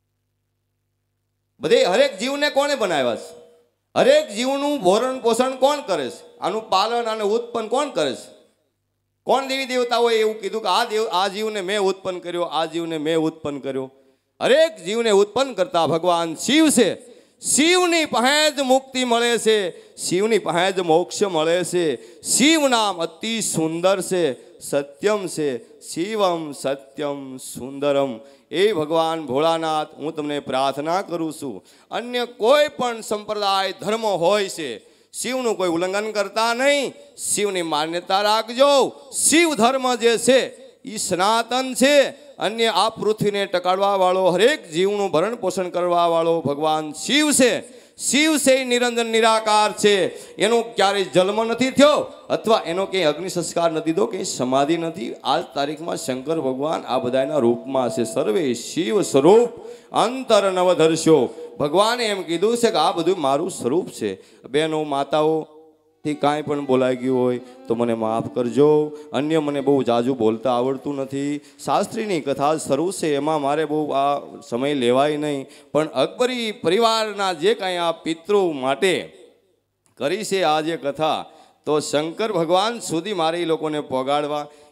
બધે હરેક જીવને કોણે બનાવ્યા છે? હરેક જીવનું ભરણ પોષણ કોણ કરે છે? આનું પાલન અને ઉત્પન્ન કોણ કરે છે? કોણ દેવી દેવતાઓએ એવું કીધું કે આ જીવને મેં ઉત્પન્ન કર્યો, આ જીવને મેં ઉત્પન્ન કર્યો? હરેક જીવને ઉત્પન્ન કરતા ભગવાન શિવ છે. શિવની પાસે જ મુક્તિ મળે છે, શિવની પાસે જ મોક્ષ મળે છે. શિવ નામ અતિ સુંદર છે, સત્યમ છે. શિવમ સત્યમ સુંદરમ. એ ભગવાન ભોળાનાથ હું તમને પ્રાર્થના કરું છું, અન્ય કોઈ પણ સંપ્રદાય ધર્મ હોય છે શિવનું કોઈ ઉલ્લંઘન કરતા નહીં. શિવની માન્યતા રાખજો. શિવ ધર્મ જે છે એ સનાતન છે. અન્ય આ પૃથ્વીને ટકાડવા વાળો, હરેક જીવનું ભરણ પોષણ કરવા વાળો ભગવાન શિવ છે. શિવ છે નિરંજન નિરાકાર છે. એનો ક્યારેય જન્મ નથી થયો અથવા એનો કંઈ અગ્નિ સંસ્કાર નથી દીધો, કંઈ સમાધિ નથી. આજ તારીખમાં શંકર ભગવાન આ બધાના રૂપમાં છે. સર્વે શિવ સ્વરૂપ અંતર નવધર્ષો. ભગવાને એમ કીધું છે કે આ બધું મારું સ્વરૂપ છે. બહેનો માતાઓથી કાંઈ પણ બોલાઈ ગયું હોય તો મને માફ કરજો. અન્ય મને બહુ જાજુ બોલતા આવડતું નથી. શાસ્ત્રીની કથા શરૂ છે, એમાં મારે બહુ આ સમય લેવાય નહીં. પણ અકબરી પરિવારના જે કાંઈ આ પિતૃ માટે કરી છે આ જે કથા, તો શંકર ભગવાન સુધી મારે એ લોકોને પહોંચાડવા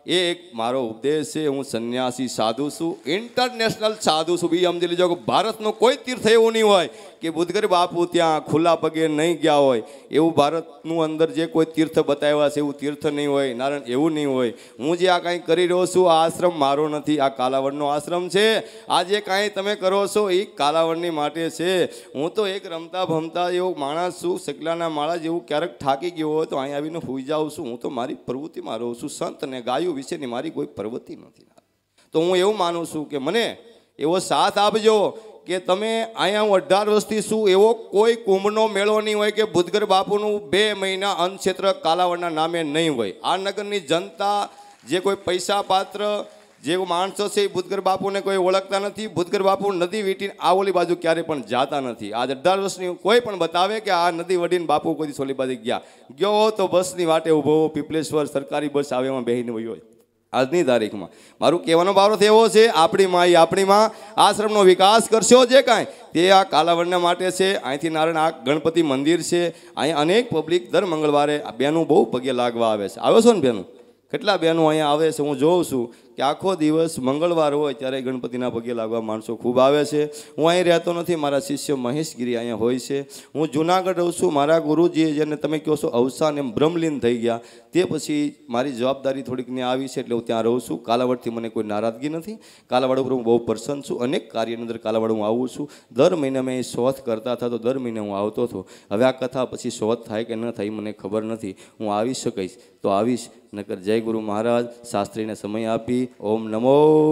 એ એક મારો ઉપદેશ છે. હું સંન્યાસી સાધુ છું, ઇન્ટરનેશનલ સાધુ છું. બી સમજી લેજો કે ભારતનું કોઈ તીર્થ એવું નહીં હોય કે બુદ્ધગર બાપુ ત્યાં ખુલ્લા પગે નહીં ગયા હોય. એવું ભારતનું અંદર જે કોઈ તીર્થ બતાવ્યા છે એવું તીર્થ નહીં હોય, નારાયણ એવું નહીં હોય. હું જે આ કાંઈ કરી રહ્યો છું, આ આશ્રમ મારો નથી, આ કાલાવડનો આશ્રમ છે. આ જે કાંઈ તમે કરો છો એ કાલાવડની માટે છે. હું તો એક રમતા ભમતા એવો માણસ છું, શકલાના માળા જેવું ક્યારેક થાકી ગયો હોય તો અહીં આવીને સૂઈ જાઉં છું. હું તો મારી પ્રવૃત્તિમાં રહું છું. સંત ને ગાયું વિશેની મારી કોઈ પ્રવૃત્તિ નથી. તો હું એવું માનું છું કે મને એવો સાથ આપજો કે તમે અહીંયા હું 18 વર્ષથી છું, એવો કોઈ કુંભનો મેળો નહીં હોય કે બુદ્ધગર બાપુનું 2 મહિના અન્નક્ષેત્ર કાલાવડના નામે નહીં હોય. આ નગરની જનતા જે કોઈ પૈસા પાત્ર જે માણસો છે એ બુદ્ધગર બાપુને કોઈ ઓળખતા નથી. બુદ્ધગર બાપુ નદી વીટીને આ ઓલી બાજુ ક્યારે પણ જાતા નથી. આજ 18 વર્ષની કોઈ પણ બતાવે કે આ નદી વડીને બાપુ કોઈ ઓલી બાજુ ગયો તો બસની વાટે ઊભો, પીપલેશ્વર સરકારી બસ આવે એમાં બેહીને વયો. આજની તારીખમાં મારું કહેવાનો ભાવ એવો છે, આપણી માં આશ્રમનો વિકાસ કરશો જે કાંઈ તે આ કાલાવડના માટે છે. અહીંથી નારાયણ આ ગણપતિ મંદિર છે. અહીંયા અનેક પબ્લિક દર મંગળવારે બેનું બહુ પગે લાગવા આવે છે. આવ્યો છો ને બેનું? કેટલા બહેનો અહીંયા આવે છે? હું જોઉં છું કે આખો દિવસ મંગળવાર હોય ત્યારે ગણપતિના પગે લાગવા માણસો ખૂબ આવે છે. હું અહીં રહેતો નથી, મારા શિષ્ય મહેશગીરી અહીંયા હોય છે. હું જુનાગઢ રહું છું. મારા ગુરુજી જેને તમે કહો છો અવસાન એમ બ્રહ્મલીન થઈ ગયા, તે પછી મારી જવાબદારી થોડીક ને આવી છે એટલે હું ત્યાં રહું છું. કાલાવડથી મને કોઈ નારાજગી નથી. કાલાવડ ઉપર હું બહુ પ્રસન્ન છું. અનેક કાર્યની અંદર કાલાવડ હું આવું છું. દર મહિને મેં શોધ કરતા હતા તો દર મહિને હું આવતો હતો. હવે આ કથા પછી શોધ થાય કે ન થાય મને ખબર નથી. હું આવી શકીશ તો આવીશ, નકર જય ગુરુ મહારાજ. શાસ્ત્રીને સમય આપી ઓમ નમો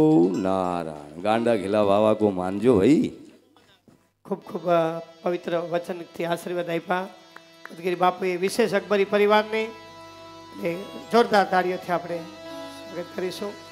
નારાયણ. ગાંડા ઘેલા વાવા કો માનજો ભાઈ. ખૂબ ખૂબ પવિત્ર વચનથી આશીર્વાદ આપ્યા બુદ્ધગીરી બાપુએ. વિશેષ અકબરી પરિવારને જોરદાર તાળીઓથી આપણે સ્વાગત કરીશું.